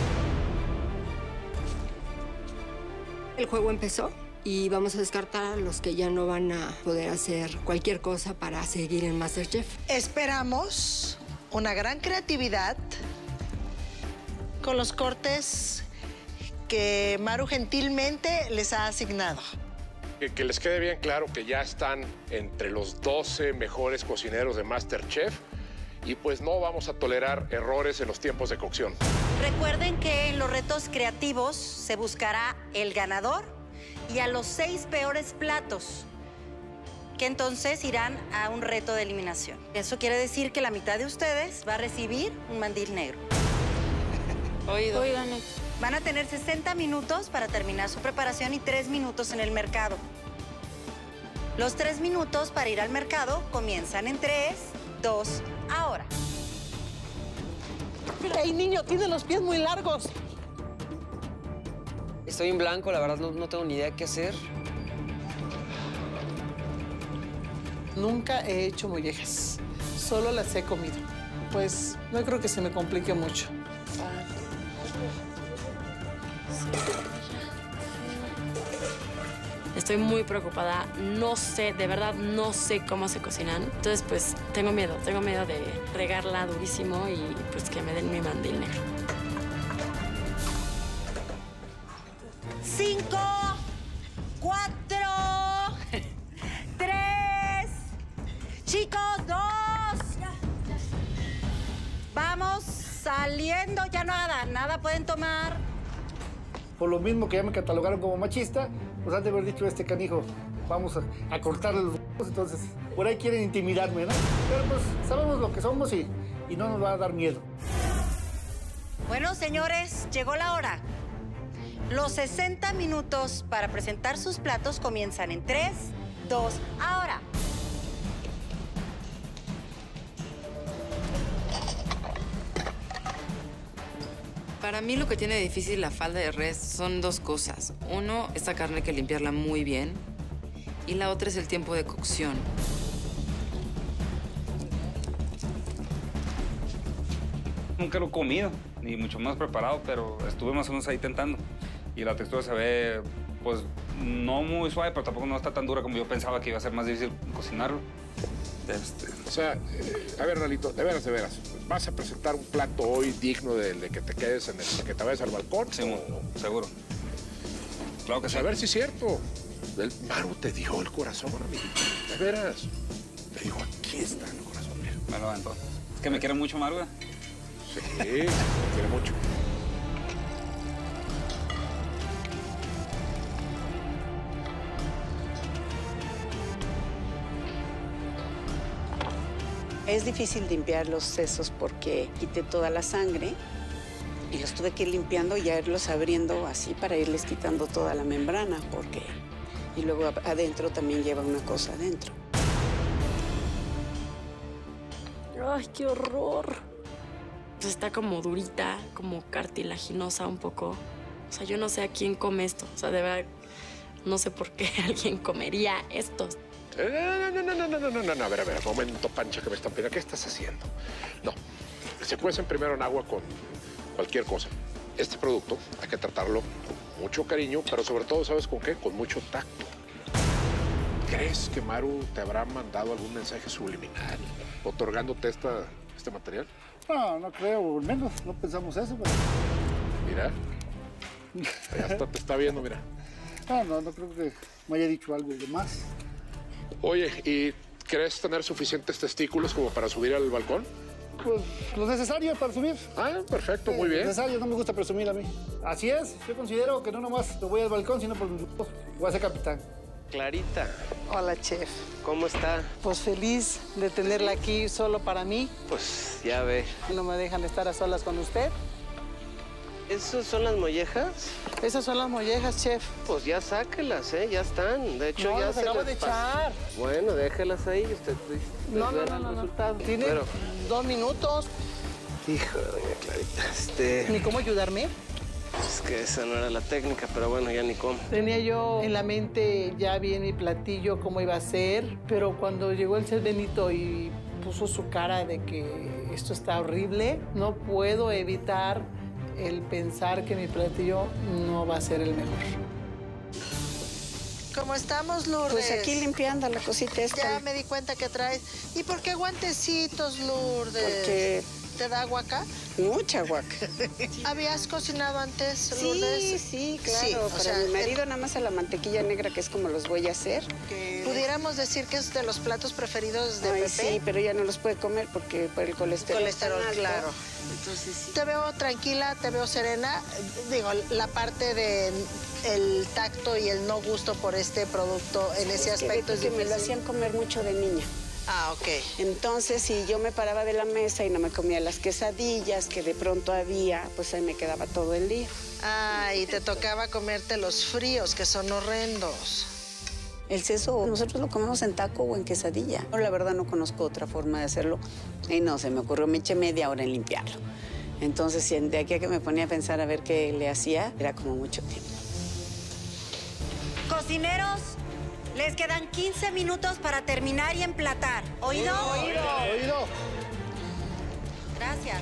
El juego empezó y vamos a descartar a los que ya no van a poder hacer cualquier cosa para seguir en MasterChef. Esperamos una gran creatividad con los cortes que Maru gentilmente les ha asignado. Que, que les quede bien claro que ya están entre los doce mejores cocineros de MasterChef y pues no vamos a tolerar errores en los tiempos de cocción. Recuerden que en los retos creativos se buscará el ganador y a los seis peores platos, que entonces irán a un reto de eliminación. Eso quiere decir que la mitad de ustedes va a recibir un mandil negro. Oído. Oigan, van a tener sesenta minutos para terminar su preparación y tres minutos en el mercado. Los tres minutos para ir al mercado comienzan en tres, dos, ahora. ¡Ey, niño! Tiene los pies muy largos. Estoy en blanco, la verdad no, no tengo ni idea qué hacer. Nunca he hecho mollejas. Solo las he comido. Pues no creo que se me complique mucho. Estoy muy preocupada, no sé, de verdad no sé cómo se cocinan. Entonces, pues tengo miedo, tengo miedo de regarla durísimo y pues que me den mi mandil negro. Cinco, cuatro, tres, chicos, dos. Vamos saliendo, ya nada, nada pueden tomar. Por lo mismo que ya me catalogaron como machista, pues han de haber dicho este canijo, vamos a, a cortarle los huevos, entonces por ahí quieren intimidarme, ¿no? Pero pues sabemos lo que somos y, y no nos va a dar miedo. Bueno, señores, llegó la hora. Los sesenta minutos para presentar sus platos comienzan en tres, dos, ahora. Para mí lo que tiene difícil la falda de res son dos cosas. Uno, esta carne hay que limpiarla muy bien. Y la otra es el tiempo de cocción. Nunca lo he comido, ni mucho más preparado, pero estuve más o menos ahí tentando. Y la textura se ve, pues, no muy suave, pero tampoco no está tan dura como yo pensaba que iba a ser más difícil cocinarlo. Este... O sea, eh, a ver, Lalito, de veras, de veras, ¿vas a presentar un plato hoy digno de, de que te quedes en el, que te vayas al balcón? Sí, o... seguro. Claro que pues sí. A ver si es cierto. El Maru te dio el corazón, amiguito. De veras. Te dijo, aquí está el corazón, mira. Me lo aventó. Es que me quiere mucho, Maru. Sí, me quiere mucho. Es difícil limpiar los sesos porque quité toda la sangre y los tuve que ir limpiando y ya irlos abriendo así para irles quitando toda la membrana porque... Y luego adentro también lleva una cosa adentro. Ay, qué horror. Pues está como durita, como cartilaginosa un poco. O sea, yo no sé a quién come esto. O sea, de verdad, no sé por qué alguien comería esto. No, no, no, no, no, no, no, no, no, a ver, a ver, momento, Pancha, que me están pidiendo. ¿Qué estás haciendo? No, se cuecen primero en agua con cualquier cosa. Este producto hay que tratarlo con mucho cariño, pero sobre todo, ¿sabes con qué? Con mucho tacto. ¿Crees que Maru te habrá mandado algún mensaje subliminal otorgándote esta, este material? No, no creo, al menos no pensamos eso. Pero... Mira, ya hasta te está viendo, mira. No, no, no creo que me haya dicho algo de más. Oye, ¿y crees tener suficientes testículos como para subir al balcón? Pues lo necesario para subir. Ah, perfecto, muy bien. Lo necesario, no me gusta presumir a mí. Así es, yo considero que no nomás lo voy al balcón, sino por mis grupos. Voy a ser capitán. Clarita. Hola, chef. ¿Cómo está? Pues feliz de tenerla aquí solo para mí. Pues ya ve. ¿No me dejan estar a solas con usted? ¿Esas son las mollejas? Esas son las mollejas, chef. Pues ya sáquelas, ¿eh? Ya están. De hecho, no, ya las se acabo les de pas... echar. Bueno, déjelas ahí. Usted, usted no, no, no, no, no. Tiene Pero... dos minutos. Hijo de doña Clarita, este... ¿Ni cómo ayudarme? Es que esa no era la técnica, pero bueno, ya ni cómo. Tenía yo en la mente ya bien mi platillo, cómo iba a ser, pero cuando llegó el chef Benito y puso su cara de que esto está horrible, no puedo evitar el pensar que mi platillo no va a ser el mejor. ¿Cómo estamos, Lourdes? Pues aquí limpiando la cosita esta. Ya me di cuenta que traes. ¿Y por qué guantecitos, Lourdes? Porque... ¿Te da agua acá? Mucha guaca. ¿Habías cocinado antes, Lourdes? Sí, sí, claro. Sí, Para o sea, mi marido el... nada más a la mantequilla negra, que es como los voy a hacer. Que... Pudiéramos decir que es de los platos preferidos de Ay, Pepe. Sí, pero ella no los puede comer porque por el colesterol. Colesterol, claro. Entonces, sí. Te veo tranquila, te veo serena. Digo, la parte de el tacto y el no gusto por este producto en ese es aspecto que, es que difícil. me lo hacían comer mucho de niña. Ah, ok. Entonces, si yo me paraba de la mesa y no me comía las quesadillas que de pronto había, pues ahí me quedaba todo el día. Ah, y te tocaba comerte los fríos, que son horrendos. El seso, nosotros lo comemos en taco o en quesadilla. Yo, la verdad, no conozco otra forma de hacerlo. Y no, se me ocurrió, me eché media hora en limpiarlo. Entonces, de aquí a que me ponía a pensar a ver qué le hacía, era como mucho tiempo. Cocineros, les quedan quince minutos para terminar y emplatar. ¿Oído? Oído. Oído. Gracias.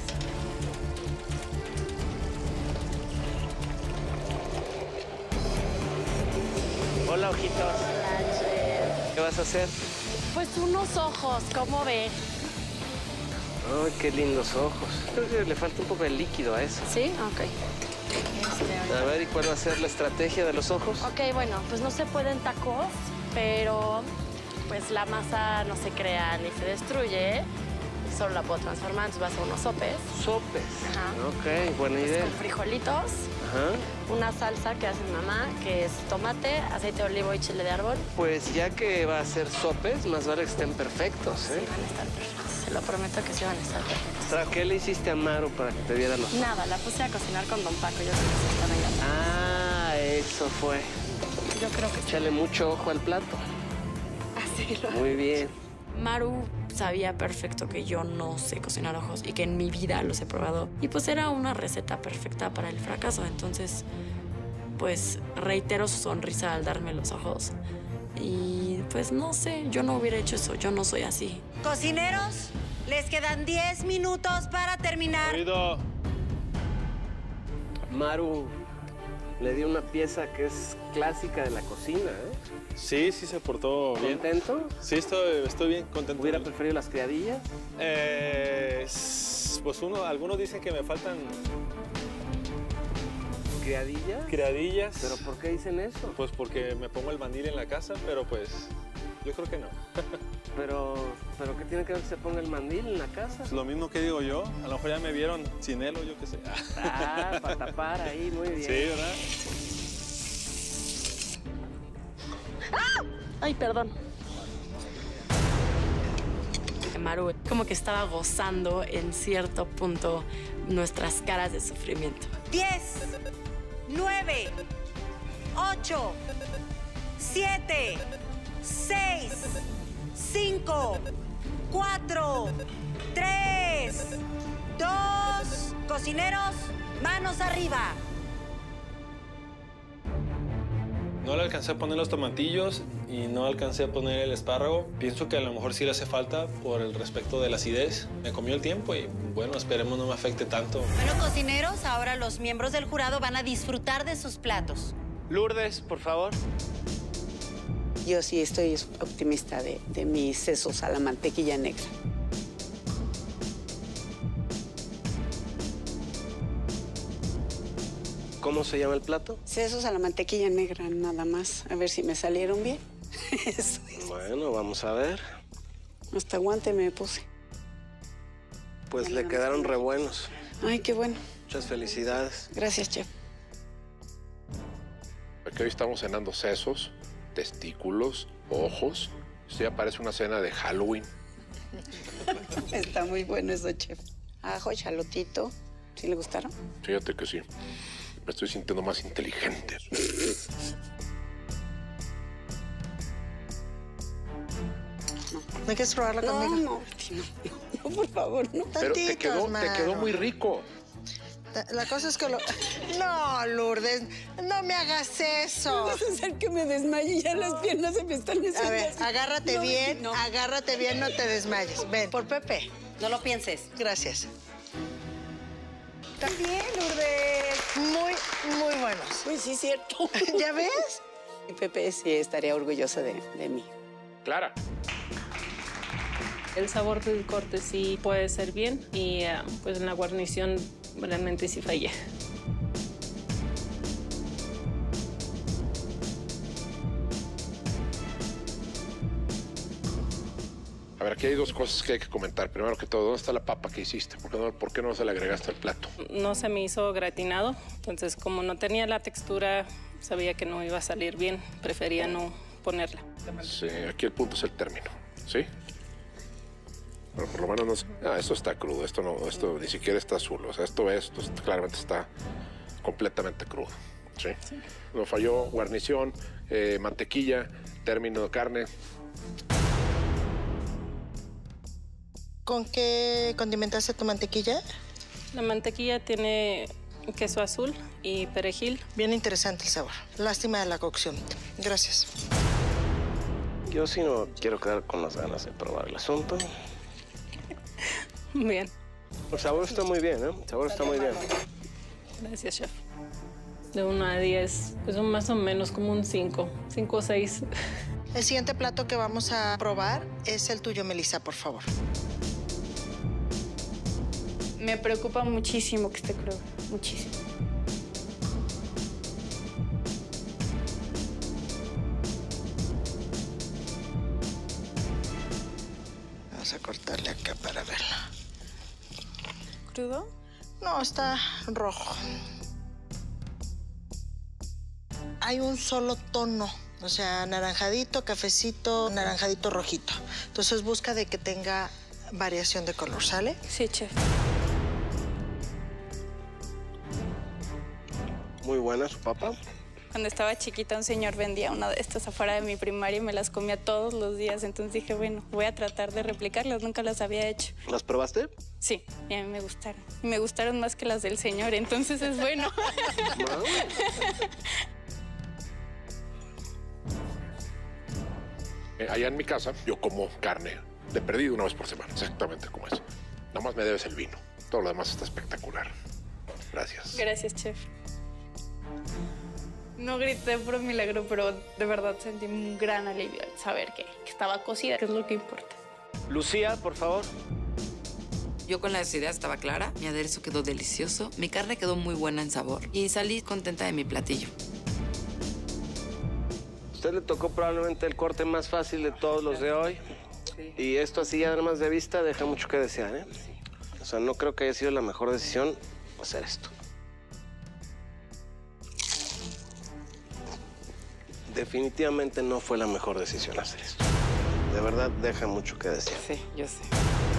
Hola, ojitos. ¿Qué vas a hacer? Pues unos ojos, ¿cómo ve? Ay, qué lindos ojos. Creo que le falta un poco de líquido a eso. ¿Sí? Ok. A ver, ¿y cuál va a ser la estrategia de los ojos? Ok, bueno, pues no se pueden tacos, pero pues la masa no se crea ni se destruye. solo la puedo transformar, entonces va a ser unos sopes. Sopes. Ajá. Ok, buena idea. Con frijolitos, Ajá. una salsa que hace mi mamá, que es tomate, aceite de olivo y chile de árbol. Pues ya que va a ser sopes, más vale que estén perfectos, ¿eh? Sí, van a estar perfectos. Se lo prometo que sí van a estar perfectos. ¿Qué le hiciste a Maru para que te diera los sopes? Nada, la puse a cocinar con Don Paco. Yo sé que sí están allá. Ah, eso fue. Yo creo que sí. Échale mucho ojo al plato. Así lo Muy bien. Maru sabía perfecto que yo no sé cocinar ojos y que en mi vida los he probado. Y pues era una receta perfecta para el fracaso. Entonces, pues reitero su sonrisa al darme los ojos. Y pues no sé, yo no hubiera hecho eso. Yo no soy así. Cocineros, les quedan diez minutos para terminar. Oído. Maru le dio una pieza que es clásica de la cocina, ¿eh? Sí, sí se portó bien. ¿Contento? Sí, estoy, estoy bien contento. ¿Hubiera preferido las criadillas? Eh, s- pues uno, algunos dicen que me faltan ¿Criadillas? criadillas. ¿Pero por qué dicen eso? Pues porque me pongo el mandil en la casa, pero pues yo creo que no. Pero, ¿pero qué tiene que ver que se ponga el mandil en la casa? Es lo mismo que digo yo. A lo mejor ya me vieron sin él o yo qué sé. Ah, para tapar ahí, muy bien. Sí, ¿verdad? Ay, perdón. Maru como que estaba gozando en cierto punto nuestras caras de sufrimiento. diez, nueve, ocho, siete, seis, cinco, cuatro, tres, dos. Cocineros, manos arriba. No le alcancé a poner los tomatillos y no alcancé a poner el espárrago. Pienso que a lo mejor sí le hace falta por el respecto de la acidez. Me comió el tiempo y bueno, esperemos no me afecte tanto. Bueno, cocineros, ahora los miembros del jurado van a disfrutar de sus platos. Lourdes, por favor. Yo sí estoy optimista de, de mis sesos a la mantequilla negra. ¿Cómo se llama el plato? Sesos a la mantequilla negra, nada más. A ver si me salieron bien. Eso es. Bueno, vamos a ver. Hasta guante me puse. Pues le quedaron re buenos. Ay, qué bueno. Muchas felicidades. Gracias, chef. Aquí hoy estamos cenando sesos, testículos, ojos. Esto ya parece una cena de Halloween. Está muy bueno eso, chef. Ajo, chalotito. ¿Sí le gustaron? Fíjate que sí. Me estoy sintiendo más inteligente. ¿Me quieres probarla No, conmigo? no, no, no, por favor, no. Pero te Tantitos, quedó, te Maru. quedó muy rico. La cosa es que lo... No, Lourdes, no me hagas eso. Vas a hacer que me desmaye, ya las piernas se me están haciendo A ver, así. agárrate No, bien, no. agárrate bien, no te desmayes. Ven. Por Pepe. No lo pienses. Gracias. Está bien, Lourdes. Muy, muy buenos. Pues sí, cierto. ¿Ya ves? Y Pepe sí estaría orgullosa de, de mí. Clara. El sabor del corte sí puede ser bien y eh, pues en la guarnición realmente sí fallé. A ver, aquí hay dos cosas que hay que comentar. Primero que todo, ¿dónde está la papa que hiciste? ¿Por qué no, por qué no se la agregaste al plato? No se me hizo gratinado, entonces como no tenía la textura, sabía que no iba a salir bien, prefería no ponerla. Sí, aquí el punto es el término, ¿sí? Pero por lo menos no sé. Ah, esto está crudo, esto no, esto ni siquiera está azul. O sea, esto es, esto claramente está completamente crudo, ¿sí? Nos falló guarnición, eh, mantequilla, término de carne. ¿Con qué condimentaste tu mantequilla? La mantequilla tiene queso azul y perejil. Bien interesante el sabor. Lástima de la cocción. Gracias. Yo sí no quiero quedar con las ganas de probar el asunto. Bien. El sabor está muy bien, ¿eh? El sabor está muy bien. Gracias, chef. De uno a diez, pues son más o menos como un cinco, cinco o seis. El siguiente plato que vamos a probar es el tuyo, Melissa, por favor. Me preocupa muchísimo que esté crudo, muchísimo. Vamos a cortarle acá para verlo. ¿Crudo? No, está rojo. Hay un solo tono, o sea, anaranjadito, cafecito, naranjadito, rojito. Entonces busca de que tenga variación de color, ¿sale? Sí, chef. Muy buena su papa. Cuando estaba chiquita, un señor vendía una de estas afuera de mi primaria y me las comía todos los días. Entonces dije, bueno, voy a tratar de replicarlas. Nunca las había hecho. ¿Las probaste? Sí, y a mí me gustaron. Y me gustaron más que las del señor, entonces es bueno. Eh, allá en mi casa, yo como carne de perdido una vez por semana, exactamente como eso. Nada más me debes el vino. Todo lo demás está espectacular. Gracias. Gracias, chef. No grité por un milagro, pero de verdad sentí un gran alivio al saber que, que estaba cocida, que es lo que importa. Lucía, por favor. Yo con las ideas estaba clara, mi aderezo quedó delicioso, mi carne quedó muy buena en sabor y salí contenta de mi platillo. A usted le tocó probablemente el corte más fácil de todos los de hoy. Y esto así, además de vista, deja mucho que desear, ¿eh? O sea, no creo que haya sido la mejor decisión hacer esto. Definitivamente no fue la mejor decisión hacer esto. De verdad, deja mucho que desear. Sí, yo sé.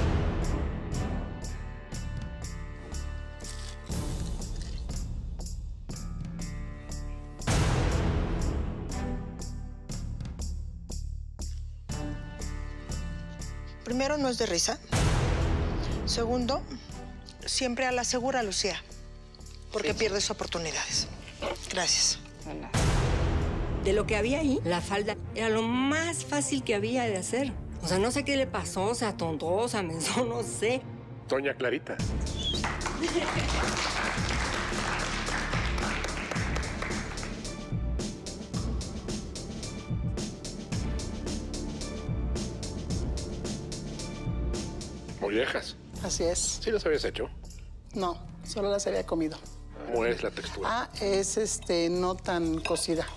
Primero, no es de risa. Segundo, siempre a la segura, Lucía, porque sí. Pierdes oportunidades. Gracias. Hola. De lo que había ahí, la falda era lo más fácil que había de hacer. O sea, no sé qué le pasó, se atontó, se amenzó, no sé. Doña Clarita. Mollejas. Así es. ¿Sí las habías hecho? No, solo las había comido. ¿Cómo es la textura? Ah, es este, no tan cocida.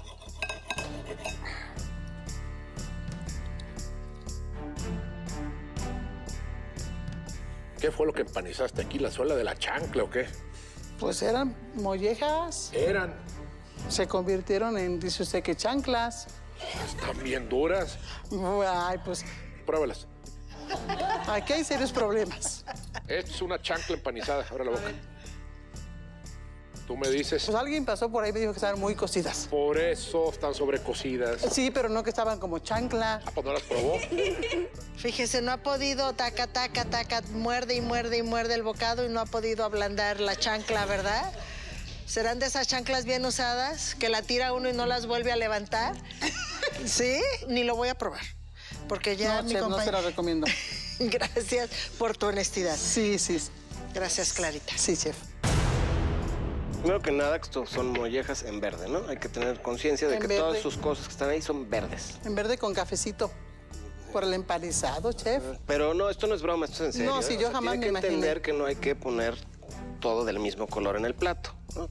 ¿Qué fue lo que empanizaste aquí? ¿La suela de la chancla o qué? Pues eran mollejas. Eran. Se convirtieron en, dice usted, que chanclas. Están bien duras. Ay, pues... Pruébalas. Aquí hay serios problemas. Esto es una chancla empanizada. Abre la boca. Tú me dices... Pues alguien pasó por ahí y me dijo que estaban muy cocidas. Por eso están sobrecocidas. Sí, pero no que estaban como chancla. Ah, pues no las probó. Fíjese, no ha podido taca, taca, taca, muerde y muerde y muerde el bocado y no ha podido ablandar la chancla, ¿verdad? ¿Serán de esas chanclas bien usadas que la tira uno y no las vuelve a levantar? ¿Sí? Ni lo voy a probar. Porque ya no, mi chef, compañero... no se la recomiendo. Gracias por tu honestidad. Sí, sí. Gracias, Clarita. Sí, chef. Primero que nada, esto son mollejas en verde, ¿no? Hay que tener conciencia de En que verde. todas sus cosas que están ahí son verdes. En verde con cafecito. Por el empanizado, chef. Pero no, esto no es broma, esto es en serio. No, sí, ¿eh? yo O sea, jamás tiene me que imaginé. entender que no hay que poner todo del mismo color en el plato, ¿no?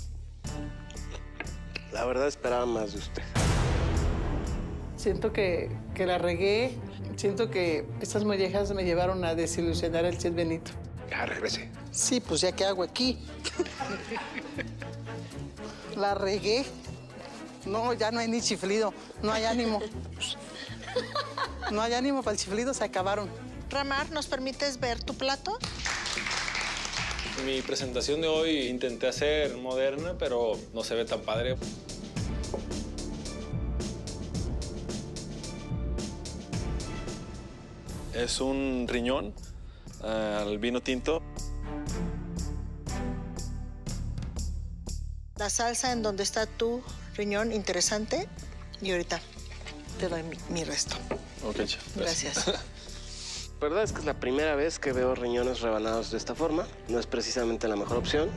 La verdad esperaba más de usted. Siento que, que la regué. Siento que estas mollejas me llevaron a desilusionar al chef Benito. Ya, regrese. Sí, pues ya, ¿qué hago aquí? La regué. No, ya no hay ni chiflido. No hay ánimo. No hay ánimo para el chiflido, se acabaron. Ramar, ¿nos permites ver tu plato? Mi presentación de hoy intenté hacer moderna, pero no se ve tan padre. Es un riñón uh, al vino tinto. La salsa en donde está tu riñón, interesante. Y ahorita te doy mi, mi resto. Ok, chef. Gracias. La verdad es que es la primera vez que veo riñones rebanados de esta forma. No es precisamente la mejor opción.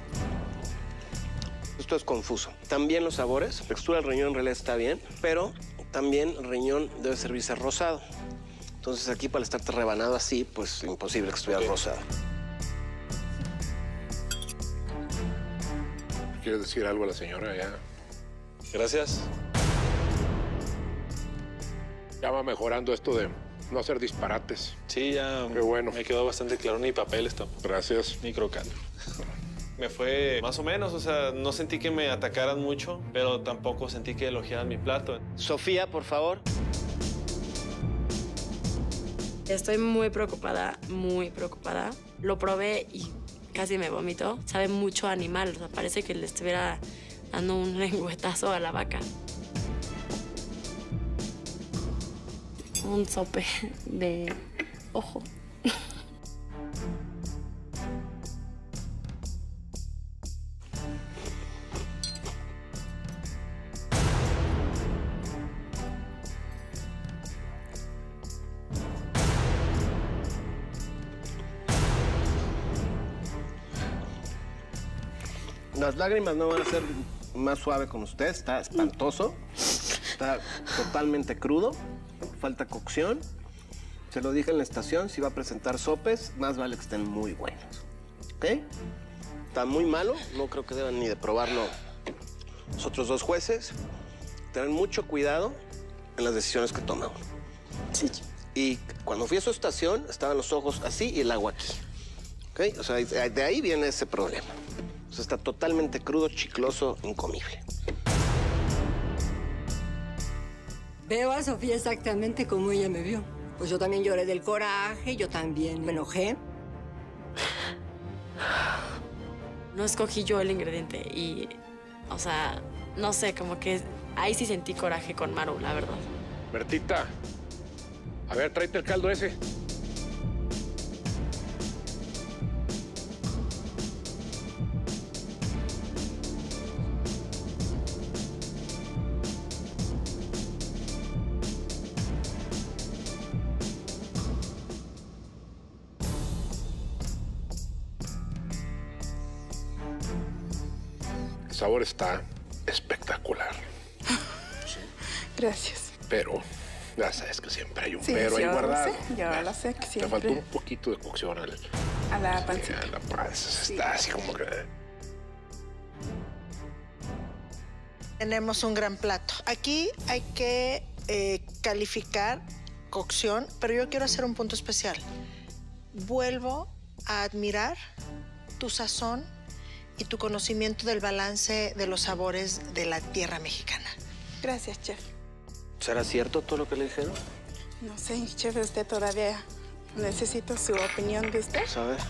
Esto es confuso. También los sabores. La textura del riñón en realidad está bien, pero también el riñón debe servirse rosado. Entonces aquí, para estarte rebanado así, pues imposible que estuviera okay. rosado. ¿Quieres decir algo a la señora ya? Gracias. Ya va mejorando esto de no hacer disparates. Sí, ya Qué bueno. me quedó bastante claro. Ni papeles tampoco. Gracias. Ni crocante. Me fue más o menos, o sea, no sentí que me atacaran mucho, pero tampoco sentí que elogiaran mi plato. Sofía, por favor. Estoy muy preocupada, muy preocupada. Lo probé y casi me vomito. Sabe mucho a animal, o sea, parece que le estuviera dando un lengüetazo a la vaca. Un sope de ojo. Las lágrimas no van a ser más suave con usted, está espantoso, está totalmente crudo, falta cocción. Se lo dije en la estación, si va a presentar sopes, más vale que estén muy buenos. ¿Ok? Está muy malo, no creo que deban ni de probarlo los otros dos jueces. Tener mucho cuidado en las decisiones que toma uno. Sí. Y cuando fui a su estación, estaban los ojos así y el agua aquí. ¿Ok? O sea, de ahí viene ese problema. O sea, está totalmente crudo, chicloso, incomible. Veo a Sofía exactamente como ella me vio. Pues yo también lloré del coraje, yo también me enojé. No escogí yo el ingrediente y, o sea, no sé, como que ahí sí sentí coraje con Maru, la verdad. Bertita, a ver, tráete el caldo ese. El sabor está espectacular. Gracias. Pero, ya sabes que siempre hay un Sí, pero sí, ahí yo lo guardado. sé, yo lo sé que Le siempre. faltó un poquito de cocción al, A la pancita. a la panza. Está así como que... Tenemos un gran plato. Aquí hay que eh, calificar cocción, pero yo quiero hacer un punto especial. Vuelvo a admirar tu sazón y tu conocimiento del balance de los sabores de la tierra mexicana. Gracias, chef. ¿Será cierto todo lo que le dijeron? No sé, chef, usted todavía necesito su opinión de usted. Vamos a ver.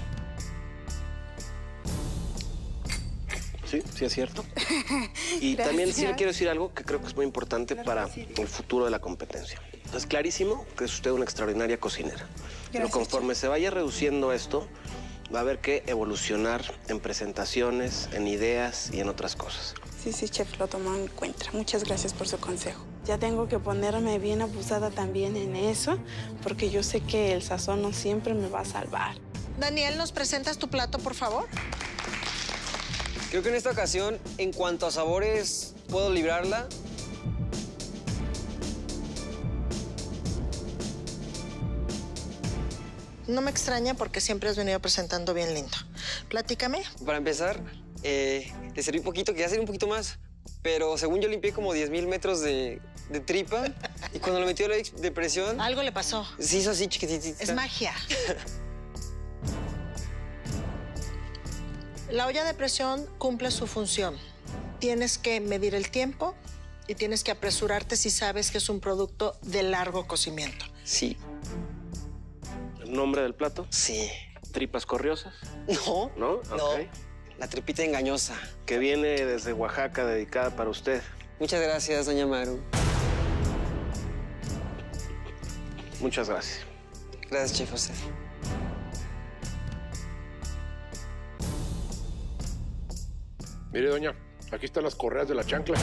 Sí, sí es cierto. Y Gracias. también sí le quiero decir algo que creo que es muy importante para el futuro de la competencia. Es clarísimo que es usted una extraordinaria cocinera. Pero Gracias, conforme se vaya reduciendo esto, va a haber que evolucionar en presentaciones, en ideas y en otras cosas. Sí, sí, chef, lo tomo en cuenta. Muchas gracias por su consejo. Ya tengo que ponerme bien abusada también en eso, porque yo sé que el sazón no siempre me va a salvar. Daniel, ¿nos presentas tu plato, por favor? Creo que en esta ocasión, en cuanto a sabores, puedo librarla. No me extraña porque siempre has venido presentando bien lindo. Platícame. Para empezar, eh, le serví un poquito, quería hacer un poquito más, pero según yo limpié como diez mil metros de, de tripa y cuando lo metió la de presión... Algo le pasó. Se hizo así chiquititita. Es magia. La olla de presión cumple su función. Tienes que medir el tiempo y tienes que apresurarte si sabes que es un producto de largo cocimiento. Sí. ¿El nombre del plato? Sí. ¿Tripas corriosas? No. ¿No? No. Ok. La tripita engañosa. Que viene desde Oaxaca, dedicada para usted. Muchas gracias, doña Maru. Muchas gracias. Gracias, chef José. Mire, doña, aquí están las correas de la chancla.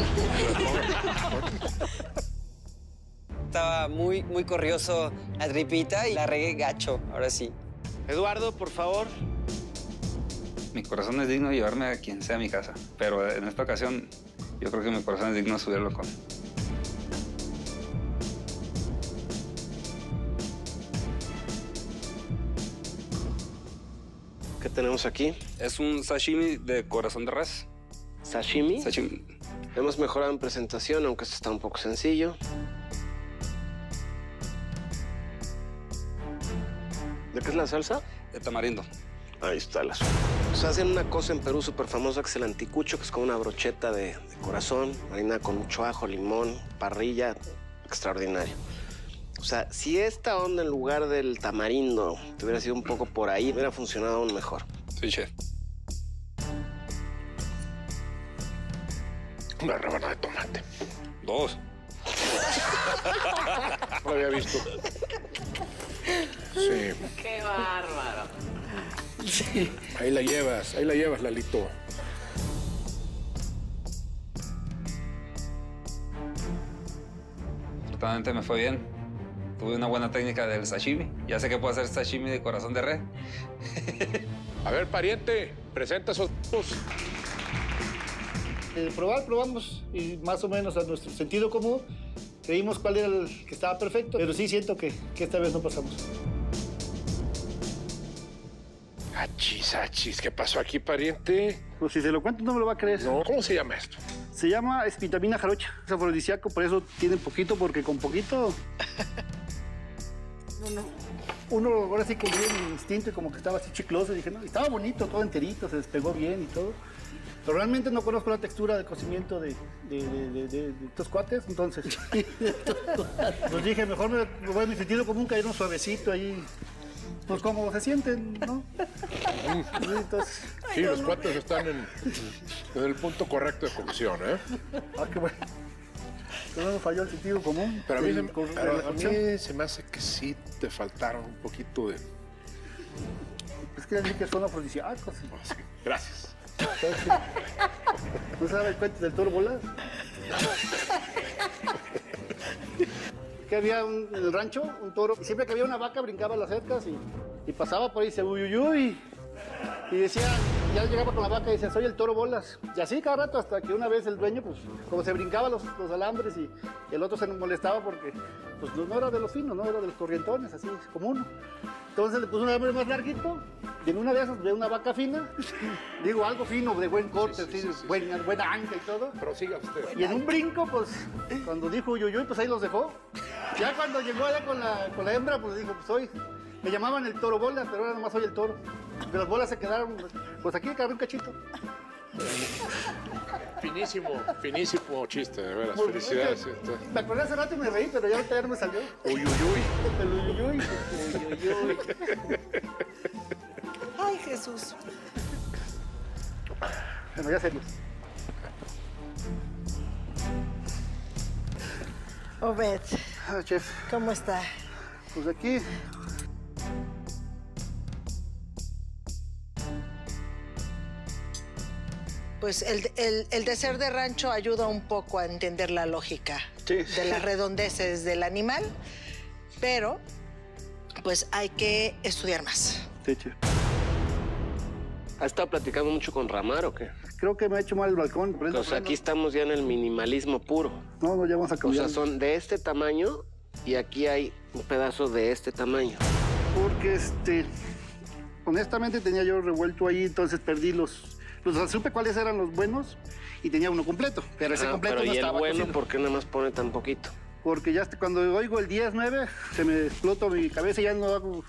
Estaba muy, muy corrioso la tripita y la regué gacho, ahora sí. Eduardo, por favor. Mi corazón es digno de llevarme a quien sea a mi casa, pero en esta ocasión yo creo que mi corazón es digno de subirlo con. ¿Qué tenemos aquí? Es un sashimi de corazón de res. ¿Sashimi? Sashimi. Hemos mejorado en presentación, aunque esto está un poco sencillo. ¿De qué es la salsa? De tamarindo. Ahí está la salsa. Se hacen una cosa en Perú súper famosa que es el anticucho, que es como una brocheta de, de corazón, marinada con mucho ajo, limón, parrilla, extraordinario. O sea, si esta onda en lugar del tamarindo te hubiera sido un poco por ahí, hubiera funcionado aún mejor. Sí, chef. Una rebanada de tomate. Dos. No lo había visto. Sí. ¡Qué bárbaro! Sí. Ahí la llevas, ahí la llevas, Lalito. Totalmente me fue bien. Tuve una buena técnica del sashimi. Ya sé que puedo hacer sashimi de corazón de res. A ver, pariente, presenta esos... Eh, probar, probamos y más o menos a nuestro sentido común creímos cuál era el que estaba perfecto, pero sí siento que, que esta vez no pasamos. Achis, achis, ¿qué pasó aquí, pariente? Pues si se lo cuento no me lo va a creer. No, ¿cómo se llama esto? Se llama espitamina jarocha. Es afrodisíaco, por eso tiene poquito, porque con poquito... no, no. Uno ahora sí que en instinto y como que estaba así chicloso. Y dije, no, estaba bonito, todo enterito, se despegó bien y todo. Pero realmente no conozco la textura de cocimiento de, de, de, de, de, de estos cuates, entonces... pues dije, mejor me, me voy a mi sentido común, que hay uno suavecito ahí. Pues como se sienten, ¿no? Entonces, sí, los cuates están en, en el punto correcto de cocción, ¿eh? Ah, qué bueno. Pero no falló el sentido común. Pero a mí, el, se, me, con, pero a mí se me hace que sí te faltaron un poquito de... Es que dicen que son afrodisíacos. Oh, sí. Gracias. ¿No sabe el cuento del toro bolas? Que había un, en el rancho un toro, y siempre que había una vaca brincaba las cercas y, y pasaba por ahí y dice uy, uy, uy. Y decía, ya llegaba con la vaca y decía, soy el toro bolas. Y así cada rato hasta que una vez el dueño, pues, como se brincaba los, los alambres y, y el otro se molestaba porque, pues, no, no era de los finos, no era de los corrientones, así como uno. Entonces le puso un alambre más larguito y en una de esas, de una vaca fina, digo, algo fino, de buen corte, sí, sí, sí, sí, buena, sí. buena anca y todo. Pero siga usted. Y en un brinco, pues, cuando dijo uy, uy, uy, pues ahí los dejó. Ya cuando llegó allá con la, con la hembra, pues dijo, pues hoy me llamaban el toro bolas, pero ahora nomás soy el toro. De las bolas se quedaron, pues aquí quedó un cachito. Finísimo, finísimo chiste, de veras. Pues, felicidades. Es que, me acordé hace rato y me reí, pero ya ahorita ya no me salió. Uy, uy, uy. El uy, uy, uy. Uy, uy, uy. Ay, Jesús. Bueno, ya serios. Obed. Ah, chef. ¿Cómo está? Pues aquí. Pues el, el, el de ser de rancho ayuda un poco a entender la lógica sí. de las redondeces del animal, pero pues hay que estudiar más. Sí, chef. ¿Has estado platicando mucho con Ramar o qué? Creo que me ha hecho mal el balcón. Prendo, o sea, aquí estamos ya en el minimalismo puro. No, no, ya vamos a cambiar. O sea, son de este tamaño y aquí hay un pedazo de este tamaño. Porque, este, honestamente tenía yo revuelto ahí, entonces perdí los... Los supe cuáles eran los buenos y tenía uno completo, pero ese ah, completo pero no ¿y estaba el bueno cocido. por qué nada más pone tan poquito? Porque ya hasta cuando oigo el diez nueve se me explota mi cabeza y ya no hago...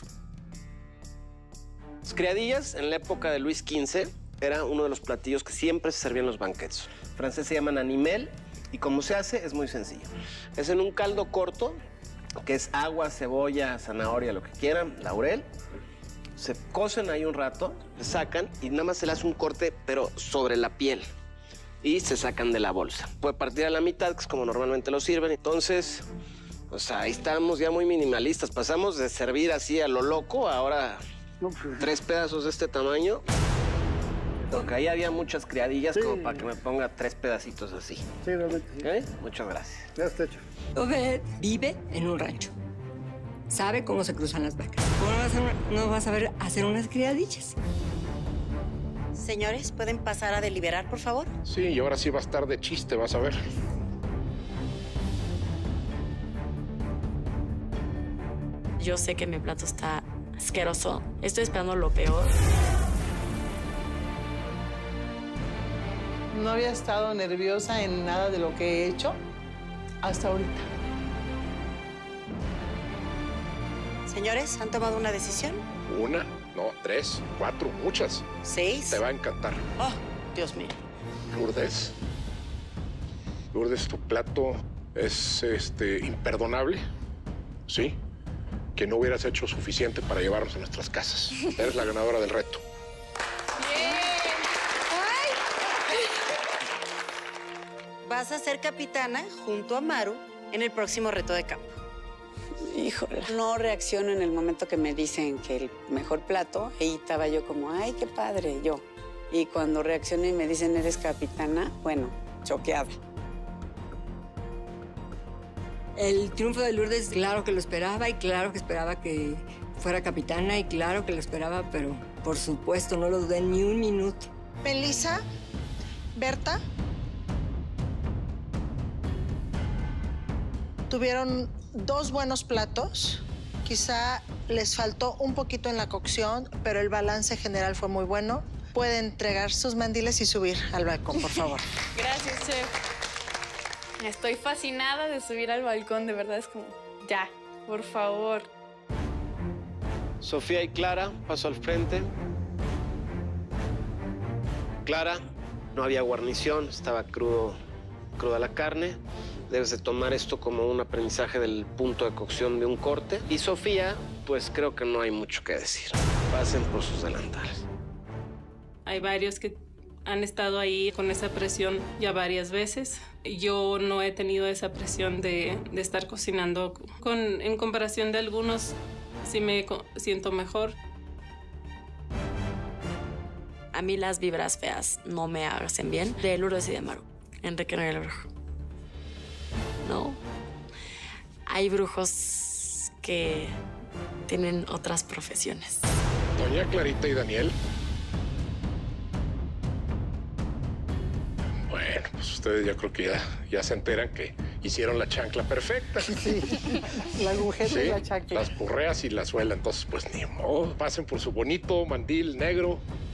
Las criadillas en la época de Luis quince era uno de los platillos que siempre se servían en los banquetes. En francés se llaman animel y como se hace es muy sencillo. Es en un caldo corto, que es agua, cebolla, zanahoria, lo que quieran, laurel. Se cocen ahí un rato, se sacan y nada más se le hace un corte, pero sobre la piel. Y se sacan de la bolsa. Puede partir a la mitad, que es como normalmente lo sirven. Entonces, pues ahí estamos ya muy minimalistas. Pasamos de servir así a lo loco, ahora no, pues... tres pedazos de este tamaño. Porque ahí había muchas criadillas sí. como para que me ponga tres pedacitos así. Sí, realmente sí. ¿Okay? Muchas gracias. Ya está hecho. Obed vive en un rancho. Sabe cómo se cruzan las vacas. ¿Cómo no vas a, no vas a ver hacer unas criadillas? Señores, ¿pueden pasar a deliberar, por favor? Sí, y ahora sí va a estar de chiste, vas a ver. Yo sé que mi plato está asqueroso. Estoy esperando lo peor. No había estado nerviosa en nada de lo que he hecho hasta ahorita. Señores, ¿han tomado una decisión? Una, no, tres, cuatro, muchas. Seis. Te va a encantar. Oh, Dios mío. Lourdes. Lourdes, tu plato es este, imperdonable. Sí. Que no hubieras hecho suficiente para llevarnos a nuestras casas. Eres la ganadora del reto. Vas a ser capitana junto a Maru en el próximo reto de campo. Híjole. No reacciono en el momento que me dicen que el mejor plato, ahí estaba yo como, ay, qué padre, yo. Y cuando reacciono y me dicen, eres capitana, bueno, choqueada. El triunfo de Lourdes, claro que lo esperaba y claro que esperaba que fuera capitana y claro que lo esperaba, pero por supuesto no lo dudé ni un minuto. Melissa, Berta, tuvieron dos buenos platos. Quizá les faltó un poquito en la cocción, pero el balance general fue muy bueno. Pueden entregar sus mandiles y subir al balcón, por favor. Gracias, chef. Estoy fascinada de subir al balcón, de verdad es como, ya, por favor. Sofía y Clara, paso al frente. Clara, no había guarnición, estaba crudo, cruda la carne. Debes de tomar esto como un aprendizaje del punto de cocción de un corte. Y Sofía, pues creo que no hay mucho que decir. Pasen por sus delantales. Hay varios que han estado ahí con esa presión ya varias veces. Yo no he tenido esa presión de, de estar cocinando. Con, en comparación de algunos, sí me siento mejor. A mí las vibras feas no me hacen bien. De Lourdes y de Maru, Enrique no era el brujo. No. Hay brujos que tienen otras profesiones. Doña Clarita y Daniel. Bueno, pues ustedes ya creo que ya, ya se enteran que hicieron la chancla perfecta. Sí, la agujeta Sí, y la chancla. las correas y la suela, entonces pues ni modo. Pasen por su bonito mandil negro.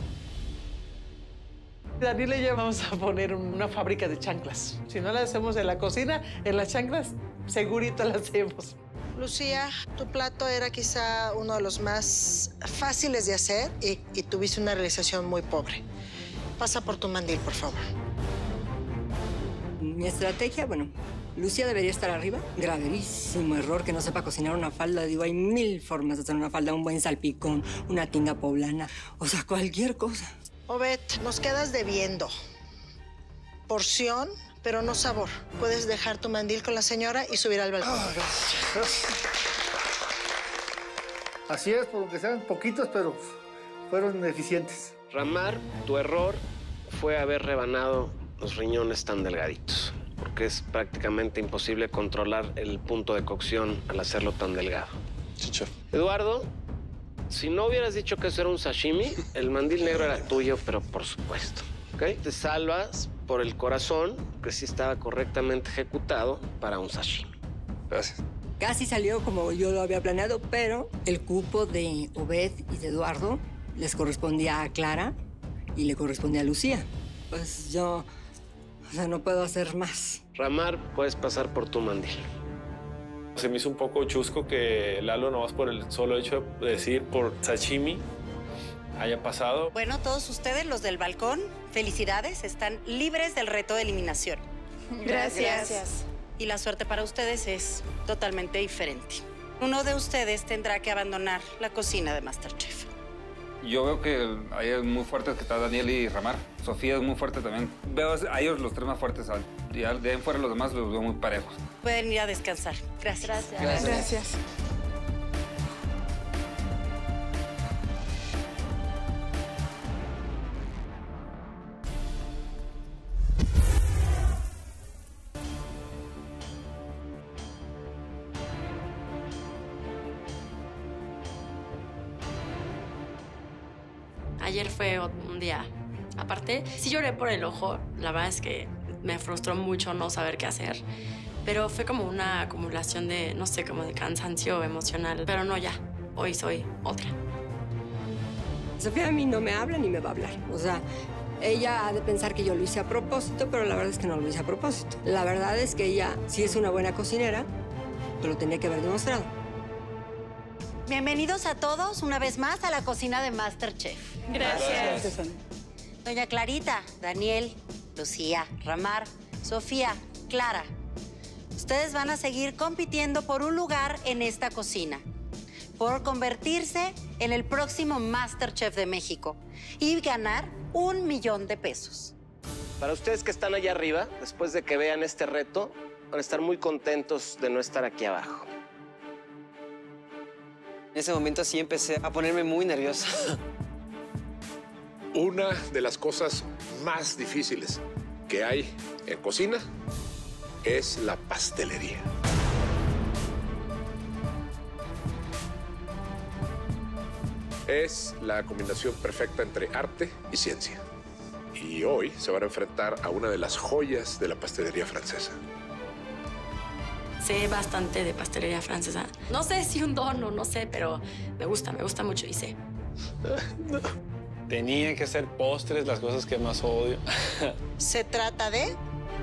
Daniel y yo vamos a poner una fábrica de chanclas. Si no la hacemos en la cocina, en las chanclas segurito la hacemos. Lucía, tu plato era quizá uno de los más fáciles de hacer y, y tuviste una realización muy pobre. Pasa por tu mandil, por favor. Mi estrategia, bueno, Lucía debería estar arriba. Gravísimo error que no sepa cocinar una falda. Digo, hay mil formas de hacer una falda, un buen salpicón, una tinga poblana, o sea, cualquier cosa. Obed, nos quedas debiendo. Porción, pero no sabor. Puedes dejar tu mandil con la señora y subir al balcón. Ah, Así es, por lo que sean poquitos, pero fueron eficientes. Ramar, tu error fue haber rebanado los riñones tan delgaditos, porque es prácticamente imposible controlar el punto de cocción al hacerlo tan delgado. Sí, chef. Eduardo, si no hubieras dicho que eso era un sashimi, el mandil negro era tuyo, pero por supuesto. ¿Okay? Te salvas por el corazón, que sí estaba correctamente ejecutado para un sashimi. Gracias. Casi salió como yo lo había planeado, pero el cupo de Obed y de Eduardo les correspondía a Clara y le correspondía a Lucía. Pues yo, o sea, no puedo hacer más. Ramar, puedes pasar por tu mandil. Se me hizo un poco chusco que Lalo, nomás por el solo hecho de decir por sashimi, haya pasado. Bueno, todos ustedes, los del balcón, felicidades, están libres del reto de eliminación. Gracias. Gracias. Y la suerte para ustedes es totalmente diferente. Uno de ustedes tendrá que abandonar la cocina de MasterChef. Yo veo que hay muy fuertes que está Daniel y Ramar. Sofía es muy fuerte también. Veo a ellos los tres más fuertes. Y de ahí en fuera los demás los veo muy parejos. Pueden ir a descansar. Gracias. Gracias. Gracias. Ayer fue un día. Aparte, sí lloré por el ojo. La verdad es que me frustró mucho no saber qué hacer. Pero fue como una acumulación de, no sé, como de cansancio emocional. Pero no, ya. Hoy soy otra. Sofía a mí no me habla ni me va a hablar. O sea, ella ha de pensar que yo lo hice a propósito, pero la verdad es que no lo hice a propósito. La verdad es que ella sí es una buena cocinera, pero lo tenía que haber demostrado. Bienvenidos a todos una vez más a la cocina de MasterChef. Gracias. Gracias. Doña Clarita, Daniel, Lucía, Ramar, Sofía, Clara. Ustedes van a seguir compitiendo por un lugar en esta cocina, por convertirse en el próximo MasterChef de México y ganar un millón de pesos. Para ustedes que están allá arriba, después de que vean este reto, van a estar muy contentos de no estar aquí abajo. En ese momento sí empecé a ponerme muy nerviosa. Una de las cosas más difíciles que hay en cocina es la pastelería. Es la combinación perfecta entre arte y ciencia. Y hoy se van a enfrentar a una de las joyas de la pastelería francesa. Sé bastante de pastelería francesa. No sé si un don o no sé, pero me gusta, me gusta mucho y sé. No. Tenían que ser postres, las cosas que más odio. Se trata de...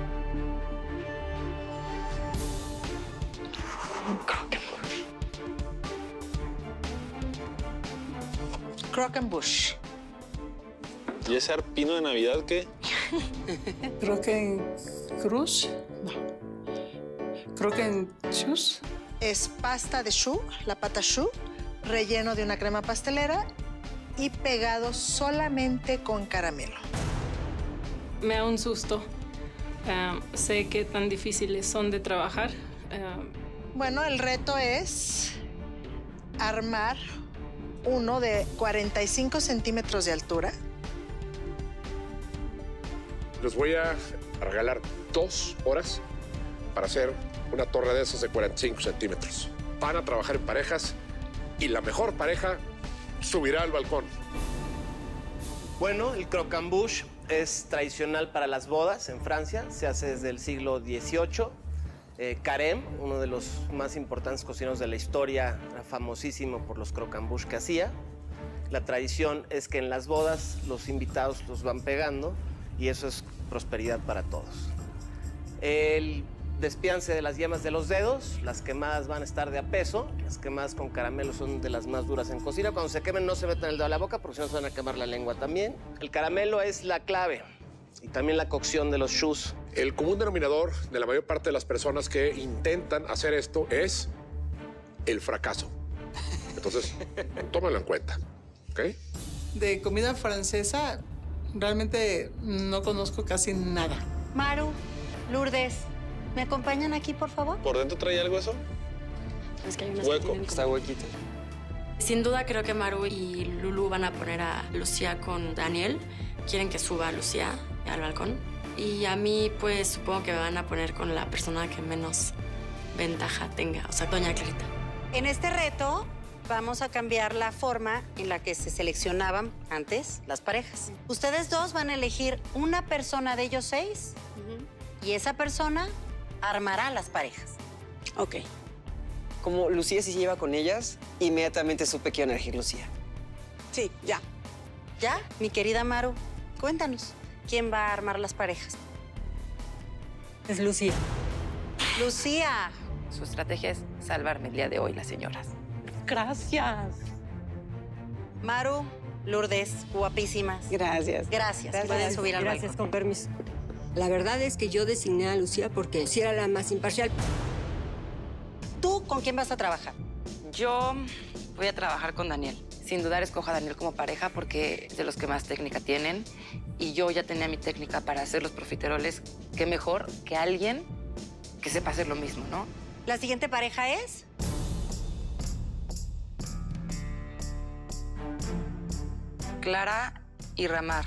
Croquembouche. ¿Y ese arpino de Navidad qué? Creo que en cruz, no. Creo que en chus. Es pasta de choux, la pata choux, relleno de una crema pastelera y pegado solamente con caramelo. Me da un susto. Uh, sé qué tan difíciles son de trabajar. Uh, Bueno, el reto es armar uno de cuarenta y cinco centímetros de altura. Les voy a regalar dos horas para hacer una torre de esas de cuarenta y cinco centímetros. Van a trabajar en parejas y la mejor pareja subirá al balcón. Bueno, el croquembouche es tradicional para las bodas en Francia. Se hace desde el siglo dieciocho. Eh, Carême, uno de los más importantes cocineros de la historia, era famosísimo por los croquembouches que hacía. La tradición es que en las bodas los invitados los van pegando y eso es prosperidad para todos. El despídanse de las yemas de los dedos, las quemadas van a estar de a peso, las quemadas con caramelo son de las más duras en cocina. Cuando se quemen no se metan el dedo a la boca porque si no se van a quemar la lengua también. El caramelo es la clave y también la cocción de los choux. El común denominador de la mayor parte de las personas que intentan hacer esto es el fracaso. Entonces, tómalo en cuenta, ¿ok? De comida francesa, realmente no conozco casi nada. Maru, Lourdes, ¿me acompañan aquí, por favor? ¿Por dentro trae algo eso? Es que hay unas Hueco. que tienen Está como- huequito. Sin duda creo que Maru y Lulu van a poner a Lucía con Daniel. Quieren que suba a Lucía al balcón. Y a mí, pues, supongo que me van a poner con la persona que menos ventaja tenga, o sea, Doña Clarita. En este reto vamos a cambiar la forma en la que se seleccionaban antes las parejas. Ustedes dos van a elegir una persona de ellos seis y esa persona armará las parejas. Ok. Como Lucía sí se lleva con ellas, inmediatamente supe que iban a elegir Lucía. Sí, ya. ¿Ya? Mi querida Maru, cuéntanos, ¿quién va a armar las parejas? Es Lucía. Lucía. Su estrategia es salvarme el día de hoy, las señoras. Gracias. Maru, Lourdes, guapísimas. Gracias. Gracias. Pueden subir al Gracias, balcón. con permiso. La verdad es que yo designé a Lucía porque sí era la más imparcial. ¿Tú con quién vas a trabajar? Yo voy a trabajar con Daniel. Sin dudar escojo a Daniel como pareja porque es de los que más técnica tienen. Y yo ya tenía mi técnica para hacer los profiteroles. Qué mejor que alguien que sepa hacer lo mismo, ¿no? La siguiente pareja es... Clara y Ramar.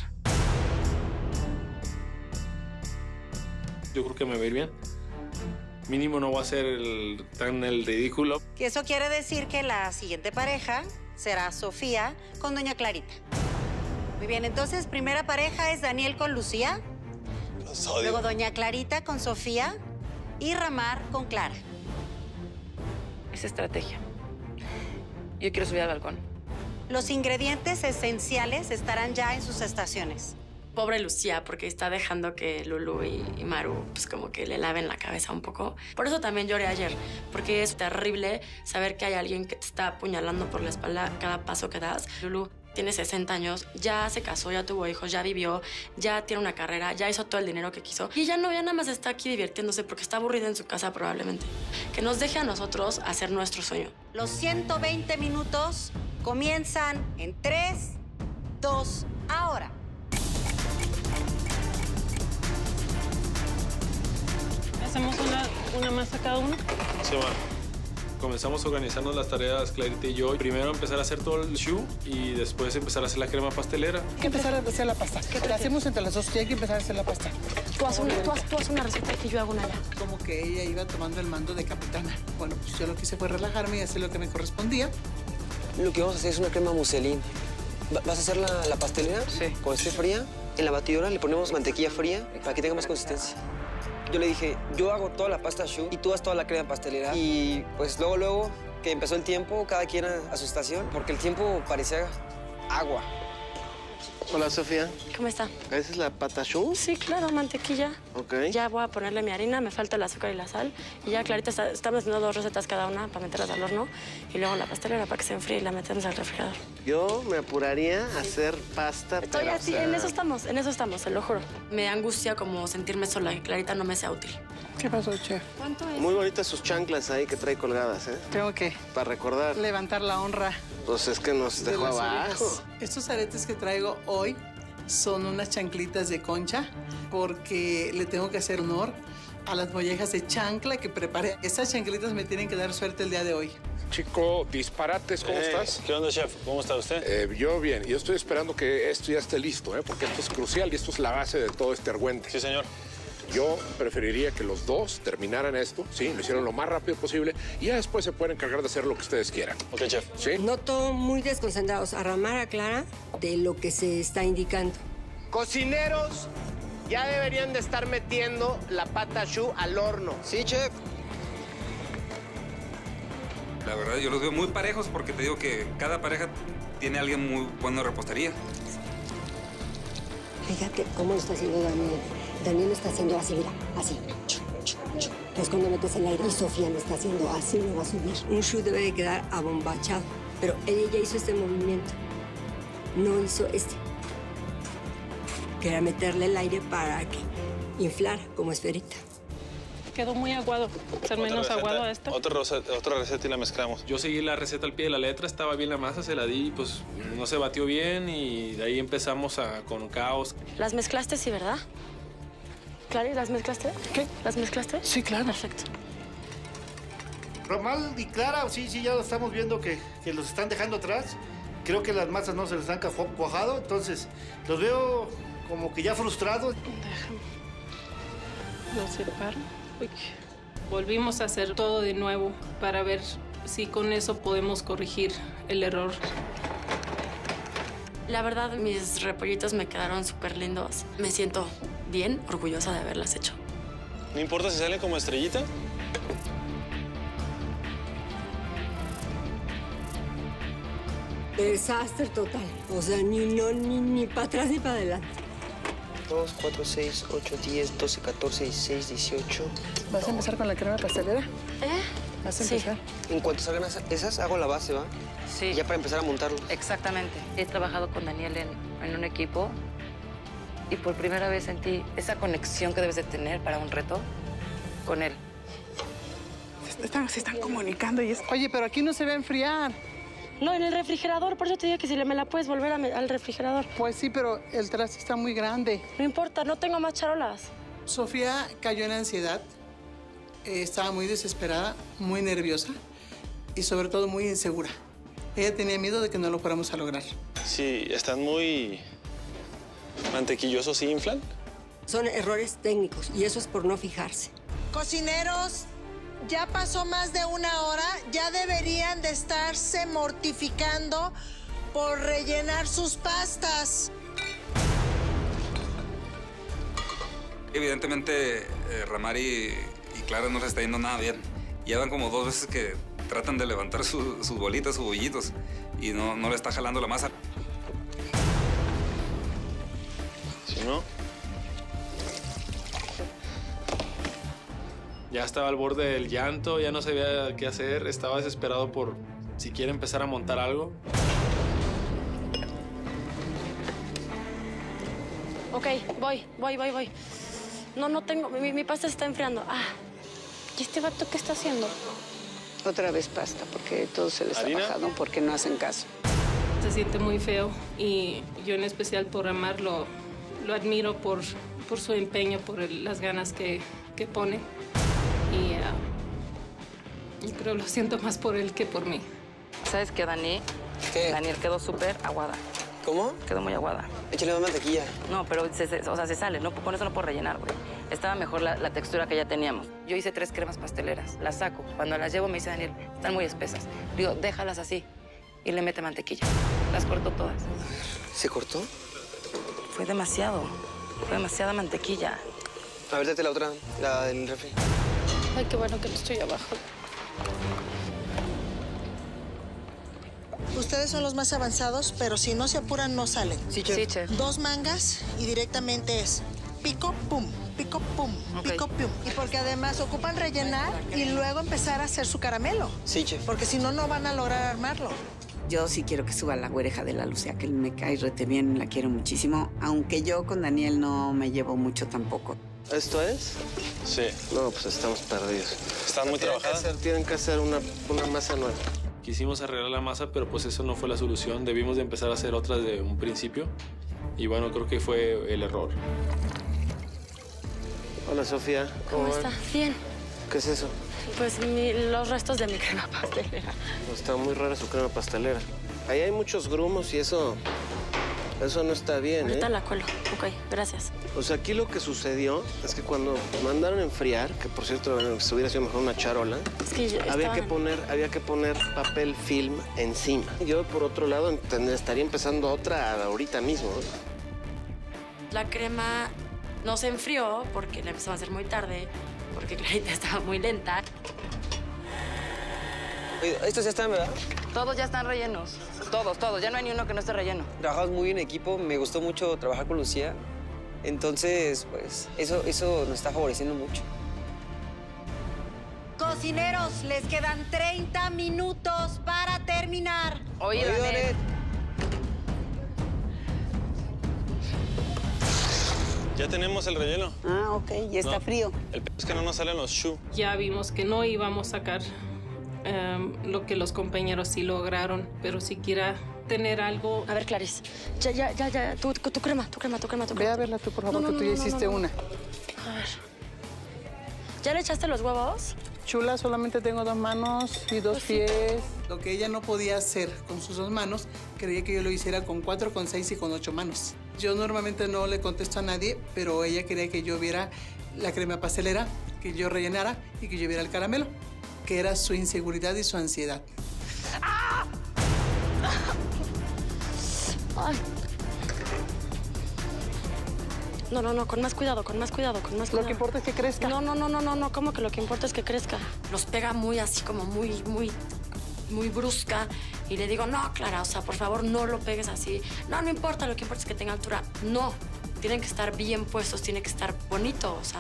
Yo creo que me va a ir bien. Mínimo no va a ser el, tan el ridículo. Que eso quiere decir que la siguiente pareja será Sofía con Doña Clarita. Muy bien, entonces primera pareja es Daniel con Lucía. Los odio. Luego Doña Clarita con Sofía y Ramar con Clara. Es estrategia. Yo quiero subir al balcón. Los ingredientes esenciales estarán ya en sus estaciones. Pobre Lucía, porque está dejando que Lulu y, y Maru, pues como que le laven la cabeza un poco. Por eso también lloré ayer, porque es terrible saber que hay alguien que te está apuñalando por la espalda cada paso que das. Lulu tiene sesenta años, ya se casó, ya tuvo hijos, ya vivió, ya tiene una carrera, ya hizo todo el dinero que quiso. Y ella no, ya nada más está aquí divirtiéndose porque está aburrida en su casa probablemente. Que nos deje a nosotros hacer nuestro sueño. Los ciento veinte minutos comienzan en tres, dos, ahora. ¿Hacemos una, una masa cada uno? Se va. Comenzamos a organizarnos las tareas, Clarita y yo. Primero empezar a hacer todo el shoe y después empezar a hacer la crema pastelera. Hay que empezar a hacer la pasta. La hacemos entre las dos y hay que empezar a hacer la pasta. Tú haz una, tú haz, tú haz una receta y yo hago una ya. Como que ella iba tomando el mando de capitana. Bueno, pues yo lo que hice fue relajarme y hacer lo que me correspondía. Lo que vamos a hacer es una crema muselín. ¿Vas a hacer la, la pastelera? Sí. Cuando esté fría, en la batidora le ponemos mantequilla fría para que tenga más consistencia. Yo le dije, yo hago toda la pasta choux y tú haces toda la crema pastelera. Y pues luego, luego que empezó el tiempo, cada quien a, a su estación, porque el tiempo parecía agua. Hola, Sofía. ¿Cómo está? ¿Esa es la pata choux? Sí, claro, mantequilla. Ok. Ya voy a ponerle mi harina, me falta el azúcar y la sal. Y ya, Clarita, está, estamos haciendo dos recetas cada una para meterlas al horno. Y luego la pastelera para que se enfríe y la metemos al refrigerador. Yo me apuraría a hacer pasta. Estoy pero, así, o sea... en eso estamos, en eso estamos, se lo juro. Me angustia como sentirme sola, que Clarita no me sea útil. ¿Qué pasó, chef? ¿Cuánto es? Muy bonitas sus chanclas ahí que trae colgadas, ¿eh? Tengo que Para recordar. levantar la honra. Pues es que nos de dejó las abajo. orejas. Estos aretes que traigo hoy son unas chanclitas de concha porque le tengo que hacer honor a las mollejas de chancla que preparé. Estas chanclitas me tienen que dar suerte el día de hoy. Chico, disparates, ¿cómo Eh, estás? ¿Qué onda, chef? ¿Cómo está usted? Eh, yo bien. Yo estoy esperando que esto ya esté listo, ¿eh? Porque esto es crucial y esto es la base de todo este argüente. Sí, señor. Yo preferiría que los dos terminaran esto, sí, lo hicieron lo más rápido posible y ya después se pueden encargar de hacer lo que ustedes quieran. Ok, chef. ¿Sí? Noto muy desconcentrados a Ramar, a Clara, de lo que se está indicando. Cocineros, ya deberían de estar metiendo la pata choux al horno. Sí, chef. La verdad, yo los veo muy parejos porque te digo que cada pareja tiene a alguien muy bueno de repostería. Fíjate cómo lo está haciendo Daniel. Daniel lo está haciendo así, mira, así. Es cuando metes el aire y Sofía lo está haciendo así, lo va a subir. Un choux debe de quedar abombachado, pero ella hizo este movimiento, no hizo este. Que era meterle el aire para que inflara como esferita. Quedó muy aguado. Ser menos aguado a esto. Otra, receta, otra receta y la mezclamos. Yo seguí la receta al pie de la letra, estaba bien la masa, se la di, pues no se batió bien y de ahí empezamos a, con caos. Las mezclaste, sí, ¿verdad? Clary, ¿las mezclaste? ¿Qué? ¿Las mezclaste? Sí, claro. Perfecto. Ramal y Clara, sí, sí, ya lo estamos viendo que, que los están dejando atrás. Creo que las masas no se les han caju- cuajado, entonces los veo como que ya frustrados. Déjame. Lo separo. Uy. Volvimos a hacer todo de nuevo para ver si con eso podemos corregir el error. La verdad, mis repollitos me quedaron súper lindos. Me siento bien orgullosa de haberlas hecho. ¿No importa si salen como estrellita? Desastre total. O sea, ni, no, ni, ni para atrás ni para adelante. dos, cuatro, seis, ocho, diez, doce, catorce, dieciséis, dieciocho. ¿Vas a empezar con la crema pastelera? ¿Eh? ¿Vas a Sí. empezar? En cuanto salgan esa- esas, hago la base, ¿va? Sí. Ya para empezar a montarlo. Exactamente. He trabajado con Daniel en, en un equipo y por primera vez sentí esa conexión que debes de tener para un reto con él. Se están, se están comunicando y es... Oye, pero aquí no se va a enfriar. No, en el refrigerador. Por eso te digo que si le- me la puedes volver a me- al refrigerador. Pues sí, pero el traste está muy grande. No importa, no tengo más charolas. Sofía cayó en ansiedad. Eh, estaba muy desesperada, muy nerviosa y sobre todo muy insegura. Ella tenía miedo de que no lo fuéramos a lograr. Sí, están muy mantequillosos y inflan. Son errores técnicos y eso es por no fijarse. Cocineros, ya pasó más de una hora, ya deberían de estarse mortificando por rellenar sus pastas. Evidentemente, eh, Ramari y Clara no les está yendo nada bien. Ya van como dos veces que tratan de levantar su- sus bolitas, sus bollitos, y no, no le está jalando la masa. Sí, ¿No? Ya estaba al borde del llanto, ya no sabía qué hacer. Estaba desesperado por si quiere empezar a montar algo. Ok, voy, voy, voy, voy. No, no tengo, mi, mi pasta se está enfriando. Ah, ¿y este vato qué está haciendo? Otra vez pasta, porque todo se les ¿Harina? ha bajado porque no hacen caso. Se siente muy feo y yo en especial por Ramar lo, lo admiro por, por su empeño, por el- las ganas que, que pone. Y uh, yo creo lo siento más por él que por mí. ¿Sabes qué, Dani? ¿Qué? Daniel quedó súper aguada. ¿Cómo? Quedó muy aguada. Échale más mantequilla. No, pero se, se- o sea, se sale, ¿no? Con eso no puedo rellenar, güey. Estaba mejor la, la textura que ya teníamos. Yo hice tres cremas pasteleras, las saco. Cuando las llevo me dice Daniel, están muy espesas. Digo, déjalas así. Y le mete mantequilla. Las cortó todas. ¿Se cortó? Fue demasiado. Fue demasiada mantequilla. A ver, date la otra, la del refri. Ay, qué bueno que no estoy abajo. Ustedes son los más avanzados, pero si no se apuran, no salen. Sí, chef. Sí, chef. Dos mangas y directamente es pico, pum, pico, pum, Ok. pico, pum. Y porque además ocupan rellenar y luego empezar a hacer su caramelo. Sí, chef. Porque si no, no van a lograr armarlo. Yo sí quiero que suba la güereja de la Lucía, que me cae rete bien, la quiero muchísimo. Aunque yo con Daniel no me llevo mucho tampoco. ¿Esto es? Sí. No, pues estamos perdidos. ¿Están muy Tienen que trabajadas? hacer- Tienen que hacer una, una masa nueva. Quisimos arreglar la masa, pero pues eso no fue la solución. Debimos de empezar a hacer otras de un principio. Y bueno, creo que fue el error. Hola, Sofía. ¿Cómo van? está? Bien. ¿Qué es eso? Pues mi- los restos de mi crema pastelera. Está muy rara su crema pastelera. Ahí hay muchos grumos y eso... Eso no está bien, Ahorita ¿eh? la cuelo. Ok, gracias. O sea, aquí lo que sucedió es que cuando mandaron a enfriar, que por cierto se hubiera sido mejor una charola, Es que yo había estaba- que poner, había que poner papel film encima. Yo por otro lado ent- estaría empezando otra ahorita mismo. ¿eh? La crema no se enfrió porque la empezó a hacer muy tarde, porque Clarita estaba muy lenta. Oye, estos ya están, ¿verdad? Todos ya están rellenos. Todos, todos. Ya no hay ni uno que no esté relleno. Trabajamos muy en equipo, me gustó mucho trabajar con Lucía. Entonces, pues, eso, eso nos está favoreciendo mucho. Cocineros, les quedan treinta minutos para terminar. Oye, Oye, Daniel. Danet. Ya tenemos el relleno. Ah, ok, ya está No. frío. El peor es que no nos salen los choux. Ya vimos que no íbamos a sacar em, lo que los compañeros sí lograron, pero siquiera tener algo. A ver, Clarice. Ya, ya, ya, ya. Tu, tu, tu crema, tu crema, tu crema, tu crema. Ve a verla tú, por favor, No, no, que tú no, ya no, hiciste no, no. una. A ver. ¿Ya le echaste los huevos? Chula, solamente tengo dos manos y dos pies. Lo que ella no podía hacer con sus dos manos, quería que yo lo hiciera con cuatro, con seis y con ocho manos. Yo normalmente no le contesto a nadie, pero ella quería que yo viera la crema pastelera, que yo rellenara y que yo viera el caramelo, que era su inseguridad y su ansiedad. Ay. No, no, no, con más cuidado, con más cuidado, con más Lo cuidado. que importa es que crezca. No, no, no, no, no, no, ¿cómo que lo que importa es que crezca? Los pega muy así, como muy, muy, muy brusca. Y le digo, no, Clara, o sea, por favor, no lo pegues así. No, no importa, lo que importa es que tenga altura. No, tienen que estar bien puestos, tiene que estar bonito, o sea.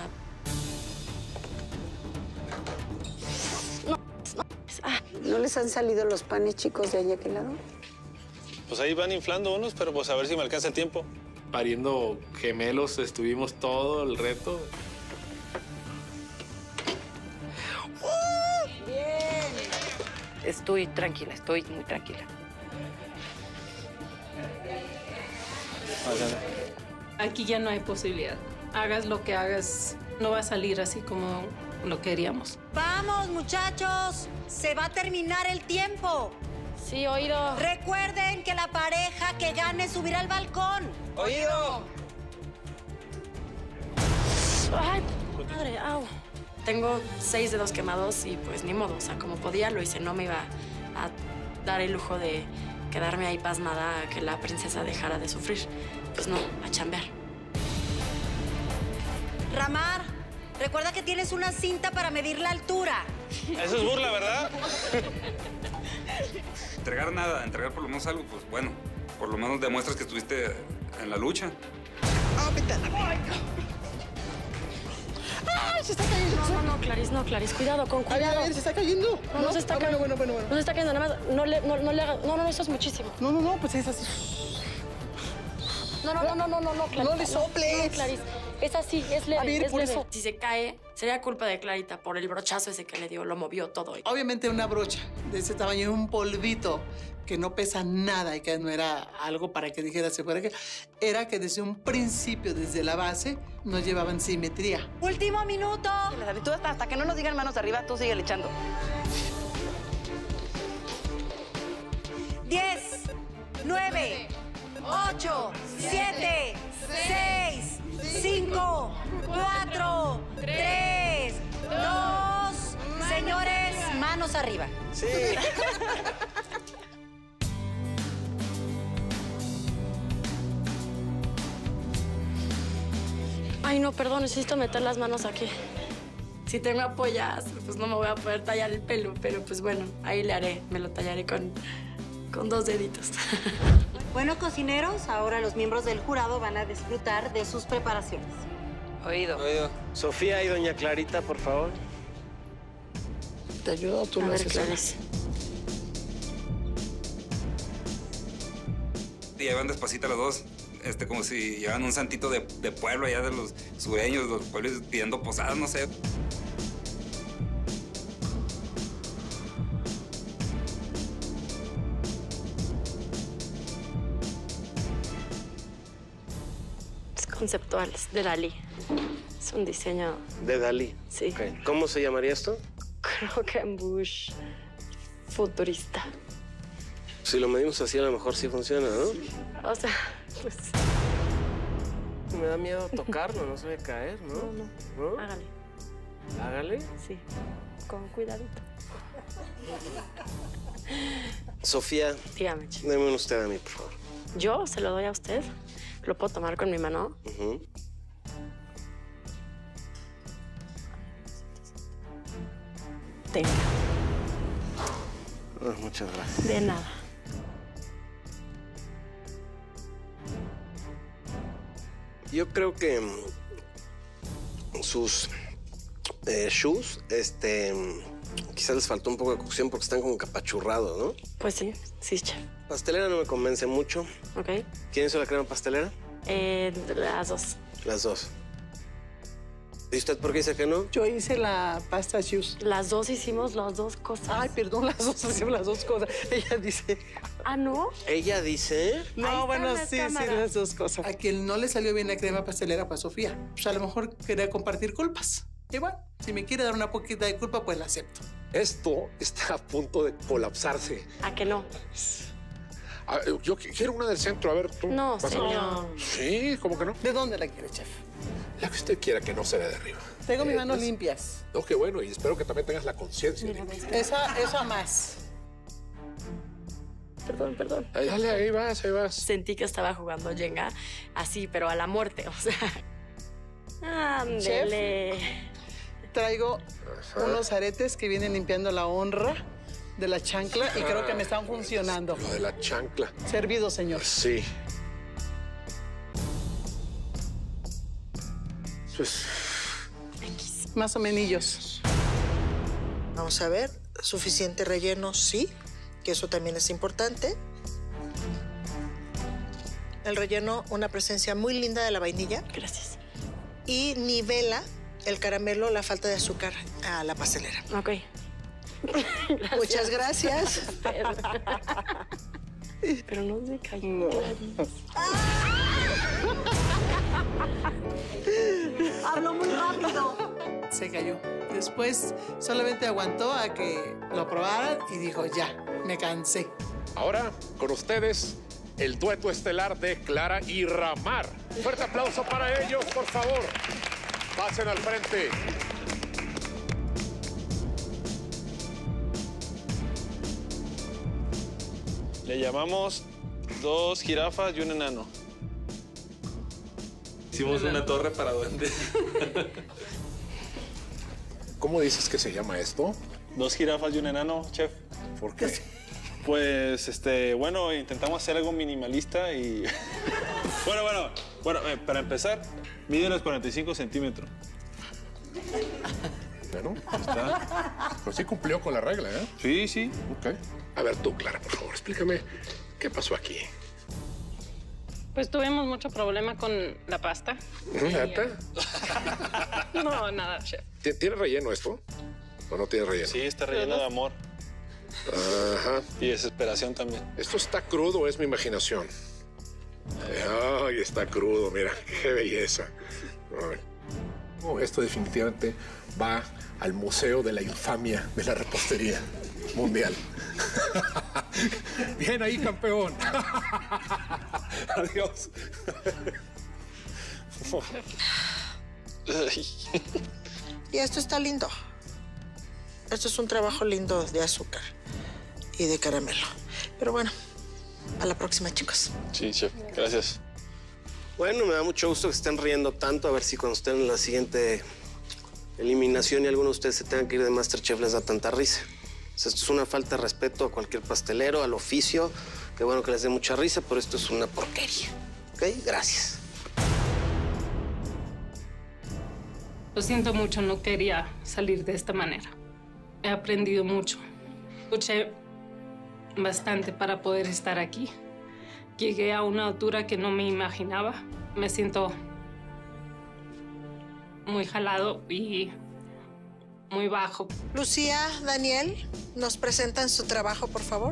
No, no. Ah. ¿No les han salido los panes chicos de allá aquel lado? Pues ahí van inflando unos, pero pues a ver si me alcanza el tiempo. Pariendo gemelos, estuvimos todo el reto. Estoy tranquila, estoy muy tranquila. Aquí ya no hay posibilidad. Hagas lo que hagas, no va a salir así como lo queríamos. Vamos, muchachos, se va a terminar el tiempo. Sí, oído. Recuerden que la pareja que gane subirá al balcón. ¡Oído! Ay, madre, au. Tengo seis dedos quemados y pues ni modo, o sea, como podía lo hice, no me iba a dar el lujo de quedarme ahí pasmada a que la princesa dejara de sufrir. Pues no, a chambear. Ramar, recuerda que tienes una cinta para medir la altura. Eso es burla, ¿verdad? Entregar nada, entregar por lo menos algo, pues bueno, por lo menos demuestras que estuviste en la lucha. ¡Ah, vete a la verga! ¡Ay, se está cayendo! No, no, no, Clarice, no, Clarice, cuidado, con cuidado. A ver, a ver, ¿se está cayendo? No, no, se está ah, cayendo. Bueno, bueno, bueno, bueno. No se está cayendo, nada más. No le, no, no le hagas. No, no, no, eso es muchísimo. No, no, no, pues es así. No, no, no, no, no, no, no, Clarita. No le soples. No, Clarice. Es así, es leve, A ver, es por leve. eso. Si se cae, sería culpa de Clarita por el brochazo ese que le dio. Lo movió todo. Obviamente una brocha de ese tamaño, un polvito que no pesa nada y que no era algo para que dijera se fuera que era que desde un principio, desde la base, no llevaban simetría. Último minuto. Tú hasta, hasta que no nos digan manos arriba, tú sigue echando. diez, nueve, ocho, siete, seis, cinco, cuatro, tres, dos. Señores, manos arriba. Sí. Ay, no, perdón, necesito meter las manos aquí. Si te me apoyas, pues no me voy a poder tallar el pelo, pero pues bueno, ahí le haré. Me lo tallaré con, con dos deditos. Bueno, cocineros, ahora los miembros del jurado van a disfrutar de sus preparaciones. Oído. Oído. Sofía y doña Clarita, por favor. ¿Te ayudo o tú A lo ver, haces? Clarice. Y ahí van despacito los dos, este, como si llevan un santito de, de pueblo allá de los sureños, los pueblos pidiendo posadas, no sé. Es conceptual, es de Dalí. Es un diseño, De Dalí. sí. Ok. ¿Cómo se llamaría esto? Croquembouche futurista. Si lo medimos así, a lo mejor sí funciona, ¿no? O sea, pues... Me da miedo tocarlo, no se debe caer, ¿no? No, no. ¿No? Hágale. Hágale. Sí, con cuidadito. Sofía, Dígame, chico. deme uno usted a mí, por favor. ¿Yo se lo doy a usted? ¿Lo puedo tomar con mi mano? Ujú. Tenga. Ah, muchas gracias. De nada. Yo creo que mm, sus eh, shoes, este, mm, quizás les faltó un poco de cocción porque están como capachurrados, ¿no? Pues sí, sí, chef. Pastelera no me convence mucho. Ok. ¿Quién hizo la crema pastelera? Eh, las dos. Las dos. ¿Y usted por qué dice que no? Yo hice la pasta juice. Las dos hicimos las dos cosas. Ay, perdón, las dos hicimos las dos cosas. Ella dice... ¿Ah, no? ¿Ella dice? No, bueno, las sí, cámaras. sí, las dos cosas. A quien no le salió bien la crema pastelera fue a Sofía. Pues a lo mejor quería compartir culpas. Y bueno, si me quiere dar una poquita de culpa, pues la acepto. Esto está a punto de colapsarse. ¿A que no? Ah, yo qu- quiero una del centro, a ver tú. No, pásame. señor. Sí, ¿cómo que no? ¿De dónde la quiere, chef? La que usted quiera, que no sea de arriba. Tengo mis Eh, manos pues, limpias. No, qué bueno, y espero que también tengas la conciencia limpia. Esa, esa más. Perdón, perdón. Ay, dale, ahí vas, ahí vas. Sentí que estaba jugando Jenga así, pero a la muerte, o sea. Ándele. Traigo unos aretes que vienen limpiando la honra de la chancla y creo que me están funcionando. Lo de la chancla. Servido, señor. Sí. Pues, Más o menos. Vamos a ver, suficiente relleno, sí, que eso también es importante. El relleno, una presencia muy linda de la vainilla. Gracias. Y nivela el caramelo, la falta de azúcar a la pastelera. Ok. Muchas gracias. Pero, pero no se cayó. No. Habló muy rápido. Se cayó. Después solamente aguantó a que lo probaran y dijo, ya, me cansé. ahora con ustedes, el dueto estelar de Clara y Ramar. Fuerte aplauso para ellos, por favor. Pasen al frente. Le llamamos dos jirafas y un enano. Hicimos una torre para duendes. ¿Cómo dices que se llama esto? Dos jirafas y un enano, chef. ¿Por qué? Pues, este, bueno, intentamos hacer algo minimalista y... bueno, bueno, Bueno, eh, para empezar, mide los cuarenta y cinco centímetros. Bueno, está. Pues sí cumplió con la regla, ¿eh? Sí, sí. Ok. A ver tú, Clara, por favor, explícame qué pasó aquí. Pues tuvimos mucho problema con la pasta. ¿Neta? No, nada, chef. ¿Tiene relleno esto? ¿O no tiene relleno? Sí, está relleno de amor. Ajá. Y desesperación también. ¿Esto está crudo o es mi imaginación? Ay, está crudo, mira, qué belleza. Ay. Oh, esto definitivamente va al Museo de la Infamia de la Repostería Mundial. Bien ahí, campeón. Adiós. Y esto está lindo. Esto es un trabajo lindo de azúcar y de caramelo. Pero bueno, a la próxima, chicos. Sí, chef. Gracias. Bueno, me da mucho gusto que estén riendo tanto. A ver si cuando estén en la siguiente eliminación y alguno de ustedes se tengan que ir de MasterChef les da tanta risa. O sea, esto es una falta de respeto a cualquier pastelero, al oficio. Qué bueno que les dé mucha risa, pero esto es una porquería. ¿Ok? Gracias. Lo siento mucho, no quería salir de esta manera. He aprendido mucho. Escuché bastante para poder estar aquí. Llegué a una altura que no me imaginaba. Me siento muy jalado y muy bajo. Lucía, Daniel, ¿nos presentan su trabajo, por favor?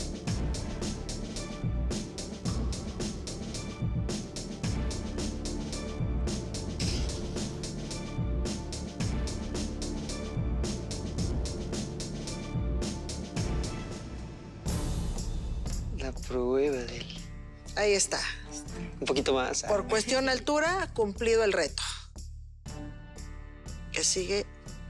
La prueba de él. Ahí está. Un poquito más. Por cuestión altura, cumplido el reto. ¿Qué sigue?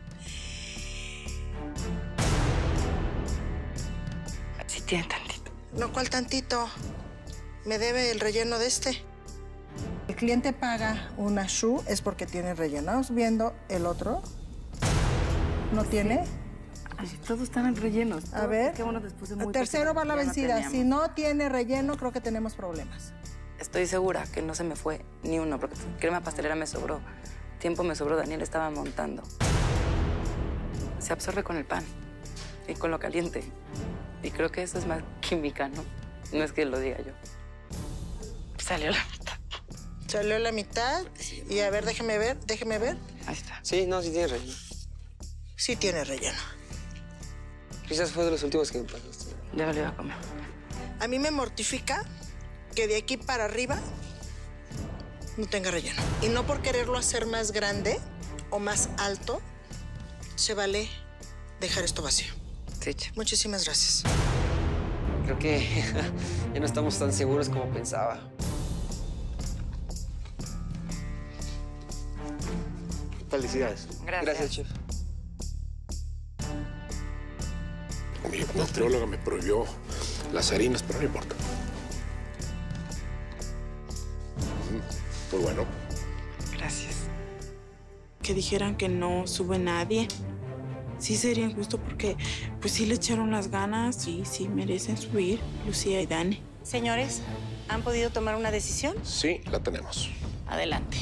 Sí tiene tantito. No, ¿cuál tantito? Me debe el relleno de este. El cliente paga una choux es porque tiene relleno. Vamos viendo el otro. ¿No tiene? Ay, todos están rellenos. A ver. Qué bueno, después de muy El tercero poquito, va a la ya no vencida. teníamos. Si no tiene relleno, creo que tenemos problemas. Estoy segura que no se me fue ni uno, porque crema pastelera me sobró. Tiempo me sobró, Daniel estaba montando. Se absorbe con el pan y con lo caliente. Y creo que eso es más química, ¿no? No es que lo diga yo. Salió la mitad. Salió la mitad. Y a ver, déjeme ver, déjeme ver. Ahí está. Sí, no, sí tiene relleno. Sí tiene relleno. Quizás fue de los últimos que me pasaste. Ya me lo iba a comer. A mí me mortifica que de aquí para arriba no tenga relleno. Y no por quererlo hacer más grande o más alto, se vale dejar esto vacío. Sí, chef. Muchísimas gracias. Creo que ya no estamos tan seguros como pensaba. Felicidades. Gracias. Gracias, chef. Mi nutrióloga me prohibió las harinas, pero no importa. Mm, Muy bueno. Gracias. Que dijeran que no sube nadie. Sí sería injusto porque pues sí le echaron las ganas y sí merecen subir Lucía y Dani. Señores, ¿han podido tomar una decisión? Sí, la tenemos. Adelante.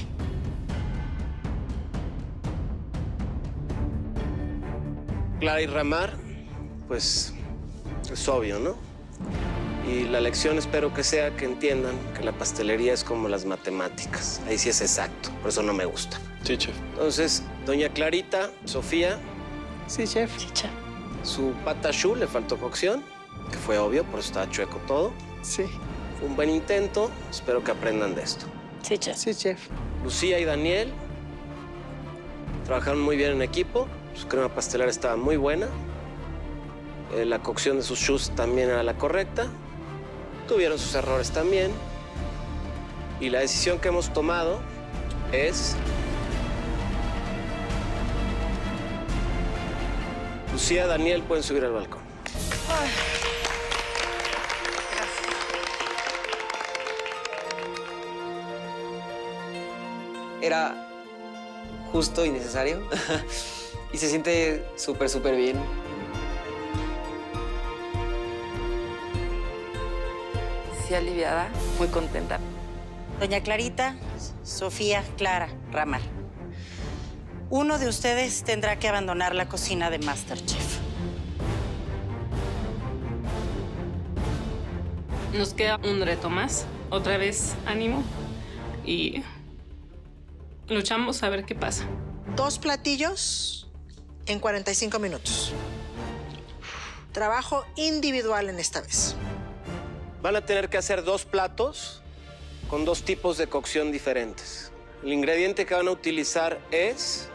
Clara y Ramar, pues es obvio, ¿no? Y la lección espero que sea que entiendan que la pastelería es como las matemáticas. Ahí sí es exacto, por eso no me gusta. Sí, chef. Entonces, doña Clarita, Sofía. Sí, chef. Sí, chef. Su pata choux le faltó cocción, que fue obvio, por eso estaba chueco todo. Sí. Fue un buen intento, espero que aprendan de esto. Sí, chef. Sí, chef. Lucía y Daniel trabajaron muy bien en equipo, su crema pastelera estaba muy buena, eh, la cocción de sus choux también era la correcta, tuvieron sus errores también, y la decisión que hemos tomado es... Lucía y Daniel pueden subir al balcón. Era justo y necesario. Y se siente súper, súper bien. Sí, aliviada, muy contenta. Doña Clarita, Sofía, Clara, Ramal. Uno de ustedes tendrá que abandonar la cocina de MasterChef. Nos queda un reto más. Otra vez, ánimo. Y luchamos a ver qué pasa. Dos platillos en cuarenta y cinco minutos. Trabajo individual en esta vez. Van a tener que hacer dos platos con dos tipos de cocción diferentes. El ingrediente que van a utilizar es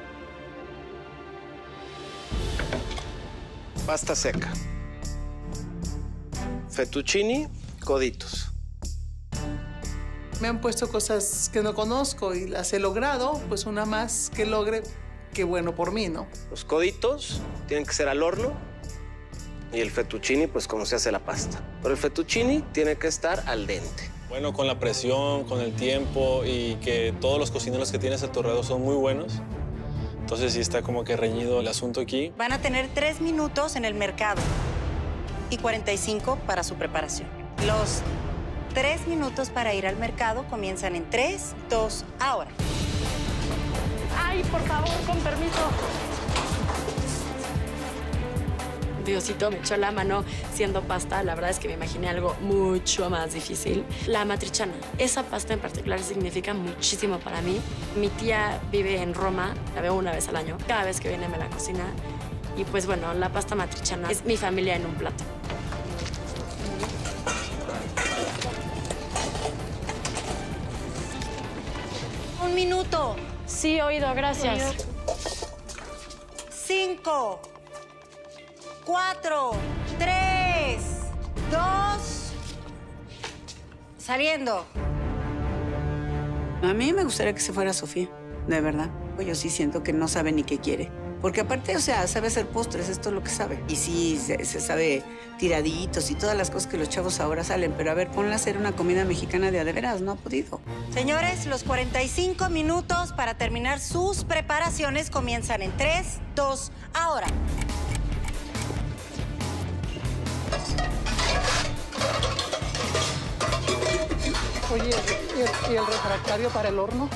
pasta seca, fettuccini, coditos. Me han puesto cosas que no conozco y las he logrado, pues una más que logre, qué bueno por mí, ¿no? Los coditos tienen que ser al horno y el fettuccini, pues como se hace la pasta. Pero el fettuccini tiene que estar al dente. Bueno, con la presión, con el tiempo y que todos los cocineros que tienes a tu alrededor son muy buenos, entonces sí está como que reñido el asunto aquí. Van a tener tres minutos en el mercado y cuarenta y cinco para su preparación. Los tres minutos para ir al mercado comienzan en tres, dos, ahora. Ay, por favor, con permiso. Diosito me echó la mano siendo pasta. La verdad es que me imaginé algo mucho más difícil. La matriciana. Esa pasta en particular significa muchísimo para mí. Mi tía vive en Roma, la veo una vez al año. Cada vez que viene me la cocina. Y pues bueno, la pasta matriciana es mi familia en un plato. Un minuto. Sí, oído, gracias. Cinco. Cuatro, tres, dos, saliendo. A mí me gustaría que se fuera Sofía, de verdad. Yo sí siento que no sabe ni qué quiere. Porque aparte, o sea, sabe hacer postres, esto es lo que sabe. Y sí, se, se sabe tiraditos y todas las cosas que los chavos ahora salen. Pero a ver, ponla a hacer una comida mexicana de a de veras, no ha podido. Señores, los cuarenta y cinco minutos para terminar sus preparaciones comienzan en tres, dos, ahora. Oye, ¿y el, y el refractario para el horno?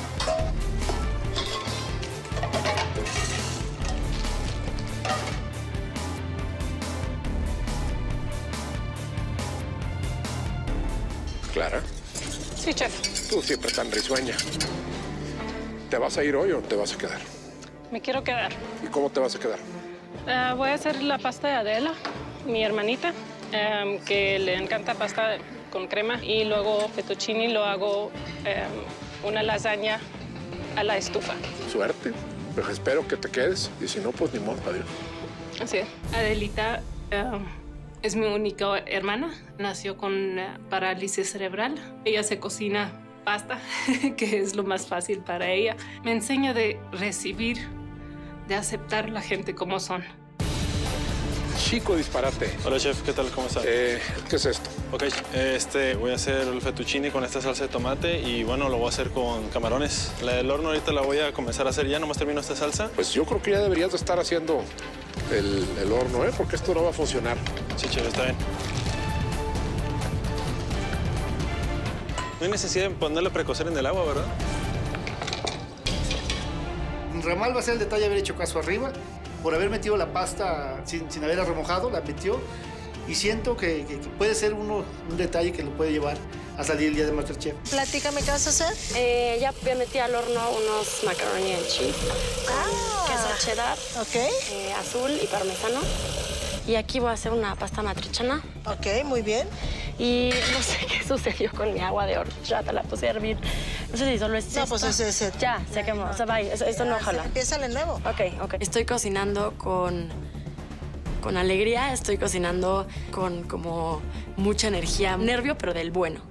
Clara, Sí, chef. tú siempre tan risueña. ¿Te vas a ir hoy o te vas a quedar? Me quiero quedar. ¿Y cómo te vas a quedar? Ah, voy a hacer la pasta de Adela, mi hermanita, em, que le encanta pasta con crema. Y luego fettuccini lo hago em, una lasaña a la estufa. Suerte. Pues espero que te quedes. Y si no, pues ni modo, adiós. Así es. Adelita em, es mi única hermana. Nació con eh, parálisis cerebral. Ella se cocina pasta, que es lo más fácil para ella. Me enseña de recibir, de aceptar la gente como son. Chico disparate. Hola, chef, ¿qué tal? ¿Cómo estás? Eh, ¿Qué es esto? Ok, este, voy a hacer el fettuccine con esta salsa de tomate y, bueno, lo voy a hacer con camarones. La del horno ahorita la voy a comenzar a hacer ya, nomás termino esta salsa. Pues yo creo que ya deberías de estar haciendo el, el horno, ¿eh? Porque esto no va a funcionar. Sí, chef, está bien. No hay necesidad de ponerle precocer en el agua, ¿verdad? Ramal va a ser el detalle de haber hecho caso arriba, por haber metido la pasta sin, sin haberla remojado, la metió. Y siento que, que, que puede ser uno, un detalle que lo puede llevar a salir el día de MasterChef. Platícame, ¿qué vas a hacer? Eh, ya metí al horno unos macaroni and cheese con Ah. queso cheddar, Ok. eh, azul y parmesano. Y aquí voy a hacer una pasta matriciana. Ok, muy bien. Y no sé qué sucedió con mi agua de horchata, la puse a hervir. No sé si solo es No, esto. pues ese es... Ya, se quemó, se va, esto, esto no ojalá. Empieza de nuevo. Ok, ok. Estoy cocinando con, con alegría, estoy cocinando con como mucha energía, nervio, pero del bueno.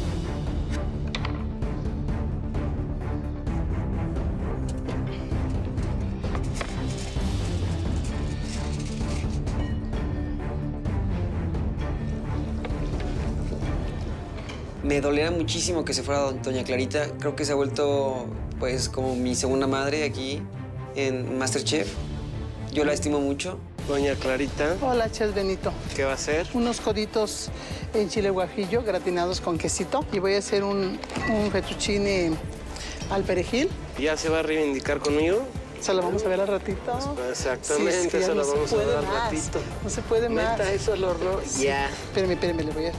Me dolía muchísimo que se fuera doña Clarita. Creo que se ha vuelto, pues, como mi segunda madre aquí en MasterChef. Yo la estimo mucho. Doña Clarita. Hola, Chef Benito. ¿Qué va a hacer? Unos coditos en chile guajillo gratinados con quesito. Y voy a hacer un, un fettuccine al perejil. ¿Ya se va a reivindicar conmigo? Se lo vamos a ver al ratito. Exactamente, Sí, es que ya se no lo se vamos a puede ver al más. ratito. No se puede más. Meta eso al horno. Sí. Ya. Espérame, espérame, le voy a...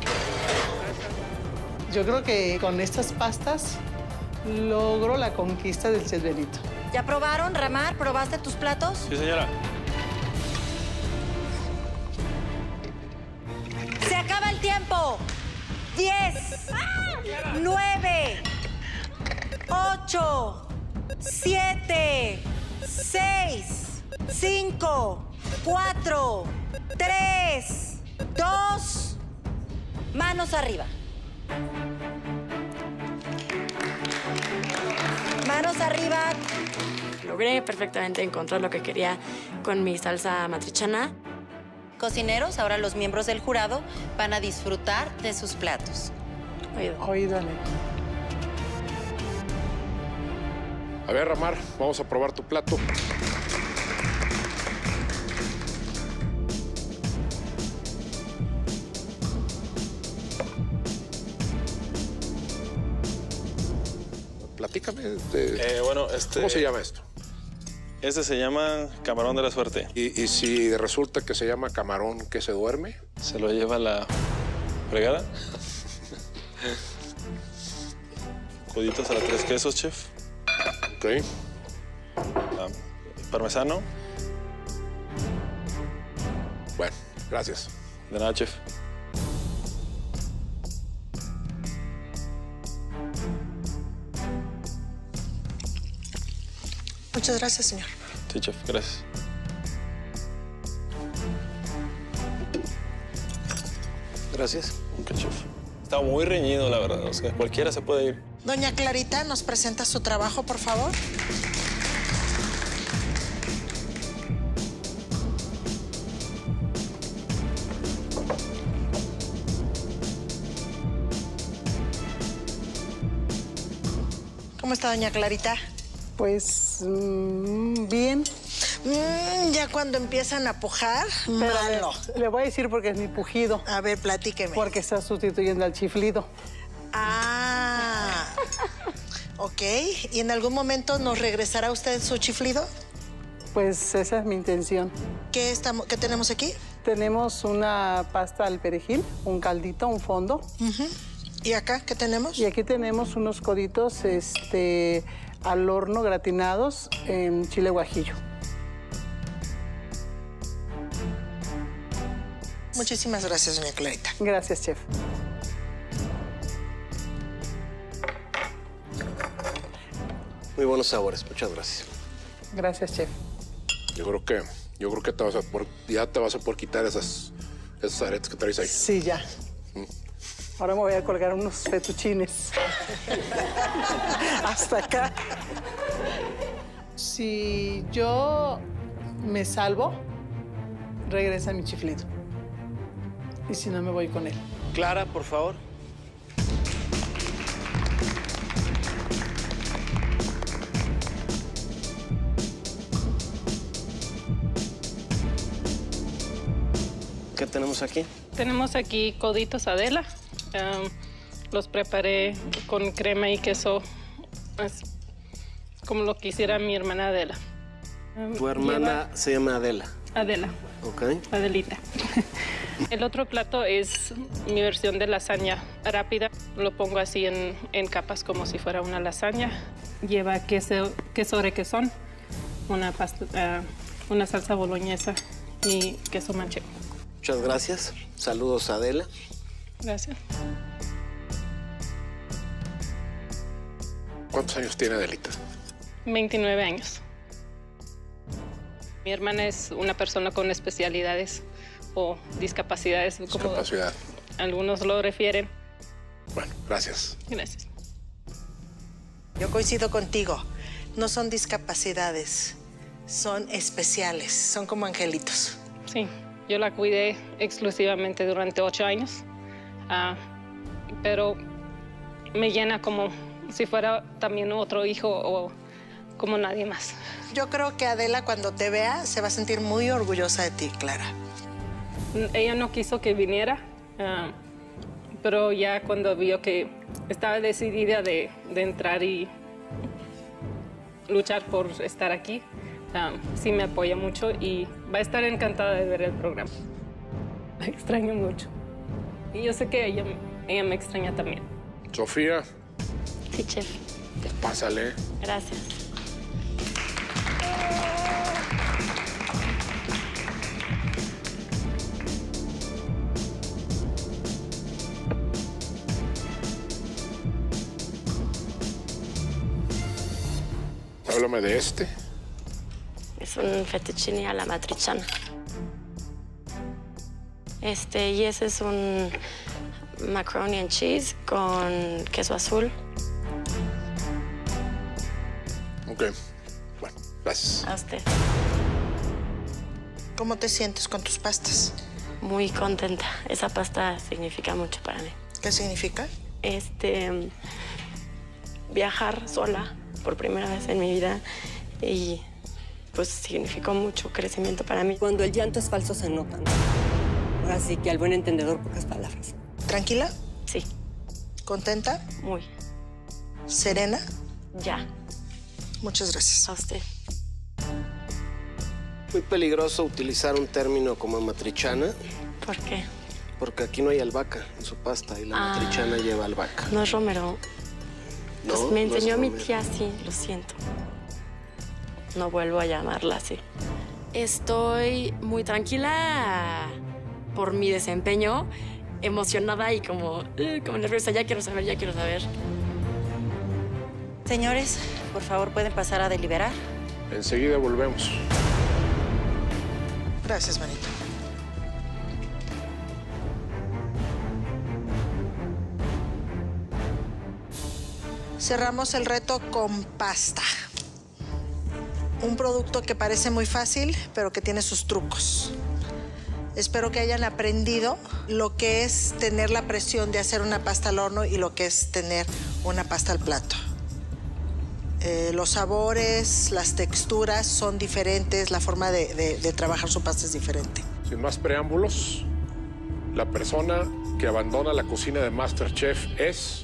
Yo creo que con estas pastas logro la conquista del Chef Benito. ¿Ya probaron, Ramar? ¿Probaste tus platos? Sí, señora. ¡Se acaba el tiempo! Diez, nueve, ocho, siete, seis, cinco, cuatro, tres, dos, manos arriba. Manos arriba. Logré perfectamente encontrar lo que quería con mi salsa matrichana. Cocineros, ahora los miembros del jurado van a disfrutar de sus platos. Oídale. A ver, Ramar, vamos a probar tu plato. Platícame. De... Eh, bueno, este... ¿Cómo se llama esto? Este se llama camarón de la suerte. ¿Y, y si resulta que se llama camarón que se duerme? Se lo lleva la fregada. Coditos a las tres quesos, chef. Ok. Ah, parmesano. Bueno, gracias. De nada, chef. Muchas gracias, señor. Sí, chef, gracias. Gracias. Ok, chef. Está muy reñido, la verdad. O sea, cualquiera se puede ir. Doña Clarita, ¿nos presenta su trabajo, por favor? ¿Cómo está, doña Clarita? Pues, mmm, bien. Mm, ya cuando empiezan a pujar, Pero malo. Le, le voy a decir porque es mi pujido. A ver, platíqueme. Porque está sustituyendo al chiflido. Ah, ok. ¿Y en algún momento nos regresará usted su chiflido? Pues esa es mi intención. ¿Qué, estamos, qué tenemos aquí? Tenemos una pasta al perejil, un caldito, un fondo. Uh-huh. ¿Y acá qué tenemos? Y aquí tenemos unos coditos este, al horno gratinados en chile guajillo. Muchísimas gracias, doña Clarita. Gracias, chef. Muy buenos sabores, muchas gracias. Gracias, chef. Yo creo que, yo creo que te vas a por, ya te vas a por quitar esas, esos aretes que traes ahí. Sí, ya. Mm. Ahora me voy a colgar unos fettuccines. Hasta acá. Si yo me salvo, regresa mi chiflido. Y si no, me voy con él. Clara, por favor. ¿Qué tenemos aquí? Tenemos aquí coditos Adela. Um, los preparé con crema y queso. Es como lo que hiciera mi hermana Adela. Um, Tu hermana lleva... se llama Adela. Adela. Ok. Adelita. El otro plato es mi versión de lasaña rápida. Lo pongo así en, en capas como si fuera una lasaña. Lleva queso, queso requesón, una, pasta, uh, una salsa boloñesa y queso manchego. Muchas gracias. Saludos a Adela. Gracias. ¿Cuántos años tiene Adelita? veintinueve años. Mi hermana es una persona con especialidades o discapacidades, como Discapacidad. algunos lo refieren. Bueno, gracias. Gracias. Yo coincido contigo. No son discapacidades, son especiales, son como angelitos. Sí, yo la cuidé exclusivamente durante ocho años, uh, pero me llena como si fuera también otro hijo o como nadie más. Yo creo que Adela cuando te vea se va a sentir muy orgullosa de ti, Clara. Ella no quiso que viniera, uh, pero ya cuando vio que estaba decidida de, de entrar y luchar por estar aquí, um, sí me apoya mucho y va a estar encantada de ver el programa. La extraño mucho. Y yo sé que ella, ella me extraña también. Sofía. Sí, chef. Pásale. Gracias. Háblame de este. Es un fettuccine a la matriciana. Este, y ese es un macaroni and cheese con queso azul. Ok. Bueno, gracias. A usted. ¿Cómo te sientes con tus pastas? Muy contenta. Esa pasta significa mucho para mí. ¿Qué significa? Este, viajar sola por primera vez en mi vida y pues significó mucho crecimiento para mí. Cuando el llanto es falso se nota, ¿no? Ahora sí que al buen entendedor, pocas palabras. ¿Tranquila? Sí. ¿Contenta? Muy. ¿Serena? Ya. Muchas gracias. A usted. Muy peligroso utilizar un término como matriciana. ¿Por qué? Porque aquí no hay albahaca en su pasta y la Ah. matriciana lleva albahaca. No es romero. No, Pues me no es enseñó mi romero. tía así, lo siento. No vuelvo a llamarla así. Estoy muy tranquila por mi desempeño, emocionada y como, uh, como nerviosa. Ya quiero saber, ya quiero saber. Señores, por favor, ¿pueden pasar a deliberar? Enseguida volvemos. Gracias, manito. Cerramos el reto con pasta. Un producto que parece muy fácil, pero que tiene sus trucos. Espero que hayan aprendido lo que es tener la presión de hacer una pasta al horno y lo que es tener una pasta al plato. Eh, los sabores, las texturas son diferentes, la forma de, de, de trabajar su pasta es diferente. Sin más preámbulos, la persona que abandona la cocina de MasterChef es...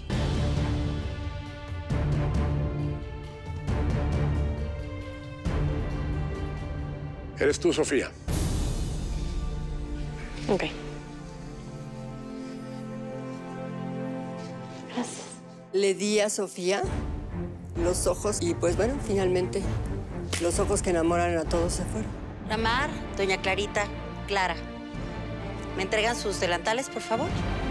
Eres tú, Sofía. Ok. Gracias. Le di a Sofía los ojos y pues bueno, finalmente los ojos que enamoran a todos se fueron. Tamar, doña Clarita, Clara. ¿Me entregan sus delantales, por favor?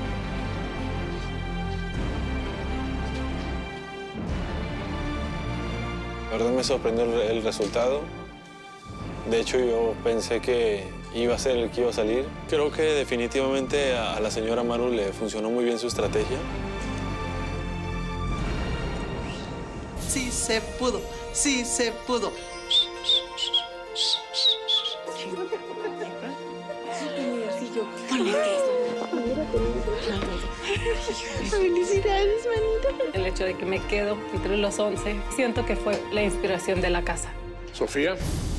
La verdad me sorprendió el, el resultado. De hecho, yo pensé que iba a ser el que iba a salir. Creo que definitivamente a la señora Maru le funcionó muy bien su estrategia. Sí se pudo, sí se pudo. Felicidades, manita. El hecho de que me quedo entre los once, siento que fue la inspiración de la casa. Sofía,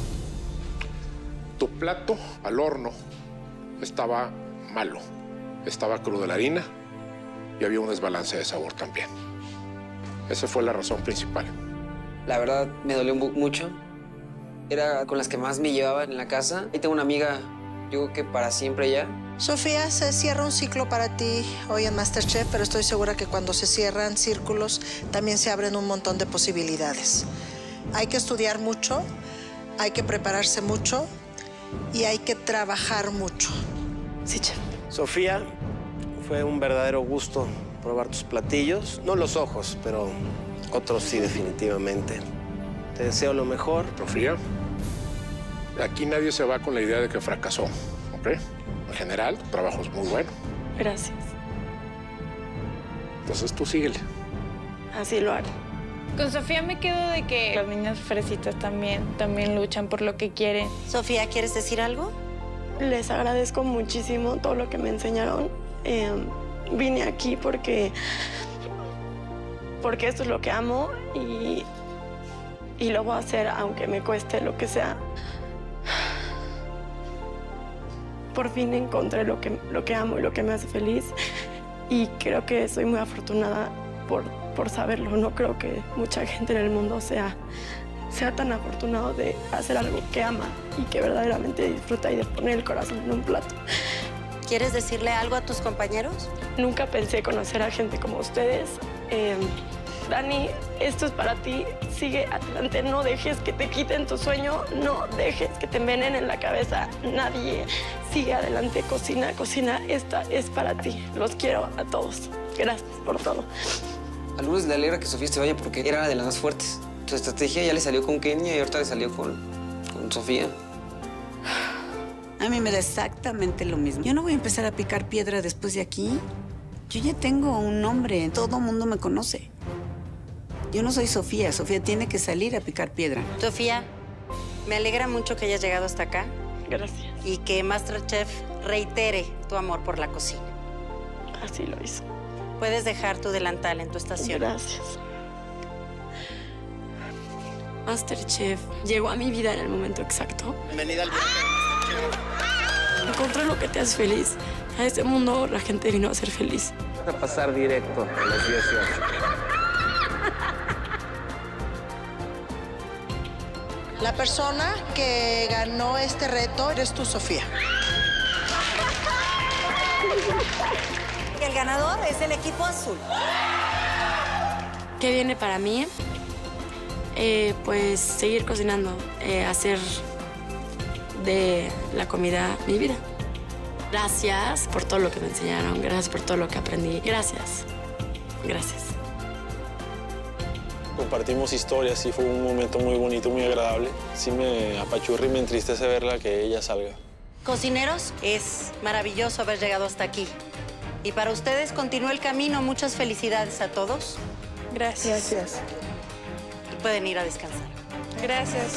tu plato al horno estaba malo. Estaba cruda la harina y había un desbalance de sabor también. Esa fue la razón principal. La verdad, me dolió mu- mucho. Era con las que más me llevaba en la casa. Y tengo una amiga, yo creo que para siempre ya. Sofía, se cierra un ciclo para ti hoy en MasterChef, pero estoy segura que cuando se cierran círculos también se abren un montón de posibilidades. Hay que estudiar mucho, hay que prepararse mucho y hay que trabajar mucho. Sí, chef. Sofía, fue un verdadero gusto probar tus platillos. No los ojos, pero otros sí, definitivamente. Te deseo lo mejor. Sofía, aquí nadie se va con la idea de que fracasó, ¿ok? En general, tu trabajo es muy bueno. Gracias. Entonces tú síguele. Así lo haré. Con Sofía me quedo de que las niñas fresitas también, también luchan por lo que quieren. Sofía, ¿quieres decir algo? Les agradezco muchísimo todo lo que me enseñaron. Eh, vine aquí porque, porque esto es lo que amo y y lo voy a hacer aunque me cueste lo que sea. Por fin encontré lo que, lo que amo y lo que me hace feliz y creo que soy muy afortunada por, por saberlo. No creo que mucha gente en el mundo sea, sea tan afortunado de hacer algo que ama y que verdaderamente disfruta y de poner el corazón en un plato. ¿Quieres decirle algo a tus compañeros? Nunca pensé conocer a gente como ustedes. Eh, Dani, esto es para ti. Sigue adelante. No dejes que te quiten tu sueño. No dejes que te envenenen la cabeza. Nadie. Sigue adelante. Cocina, cocina. Esta es para ti. Los quiero a todos. Gracias por todo. A Lourdes le alegra que Sofía se vaya porque era de las más fuertes. Su estrategia ya le salió con Kenia y ahorita le salió con, con Sofía. A mí me da exactamente lo mismo. Yo no voy a empezar a picar piedra después de aquí. Yo ya tengo un nombre, todo el mundo me conoce. Yo no soy Sofía, Sofía tiene que salir a picar piedra. Sofía, me alegra mucho que hayas llegado hasta acá. Gracias. Y que MasterChef reitere tu amor por la cocina. Así lo hizo. Puedes dejar tu delantal en tu estación. Gracias. MasterChef llegó a mi vida en el momento exacto. Bienvenida al viaje de MasterChef. Encontré lo que te hace feliz. A este mundo la gente vino a ser feliz. Vas a pasar directo a los dieciocho. La persona que ganó este reto eres tú, Sofía. El ganador es el equipo azul. ¿Qué viene para mí? Eh, pues seguir cocinando, eh, hacer de la comida mi vida. Gracias por todo lo que me enseñaron, gracias por todo lo que aprendí. Gracias, gracias. Compartimos historias y fue un momento muy bonito, muy agradable. Sí me apachurra y me entristece verla que ella salga. Cocineros, es maravilloso haber llegado hasta aquí. Y para ustedes continúa el camino. Muchas felicidades a todos. Gracias. Gracias. Y pueden ir a descansar. Gracias.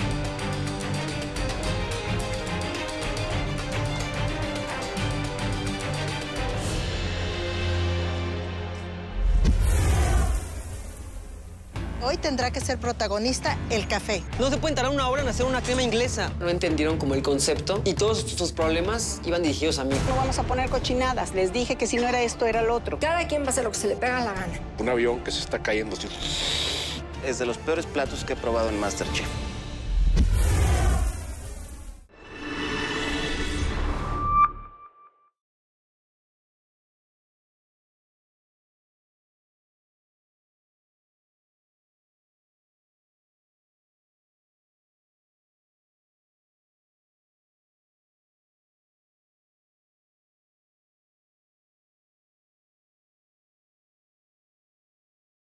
Hoy tendrá que ser protagonista el café. No se pueden tardar una hora en hacer una crema inglesa. No entendieron como el concepto y todos sus problemas iban dirigidos a mí. No vamos a poner cochinadas. Les dije que si no era esto, era lo otro. Cada quien va a hacer lo que se le pega la gana. Un avión que se está cayendo. Es de los peores platos que he probado en MasterChef.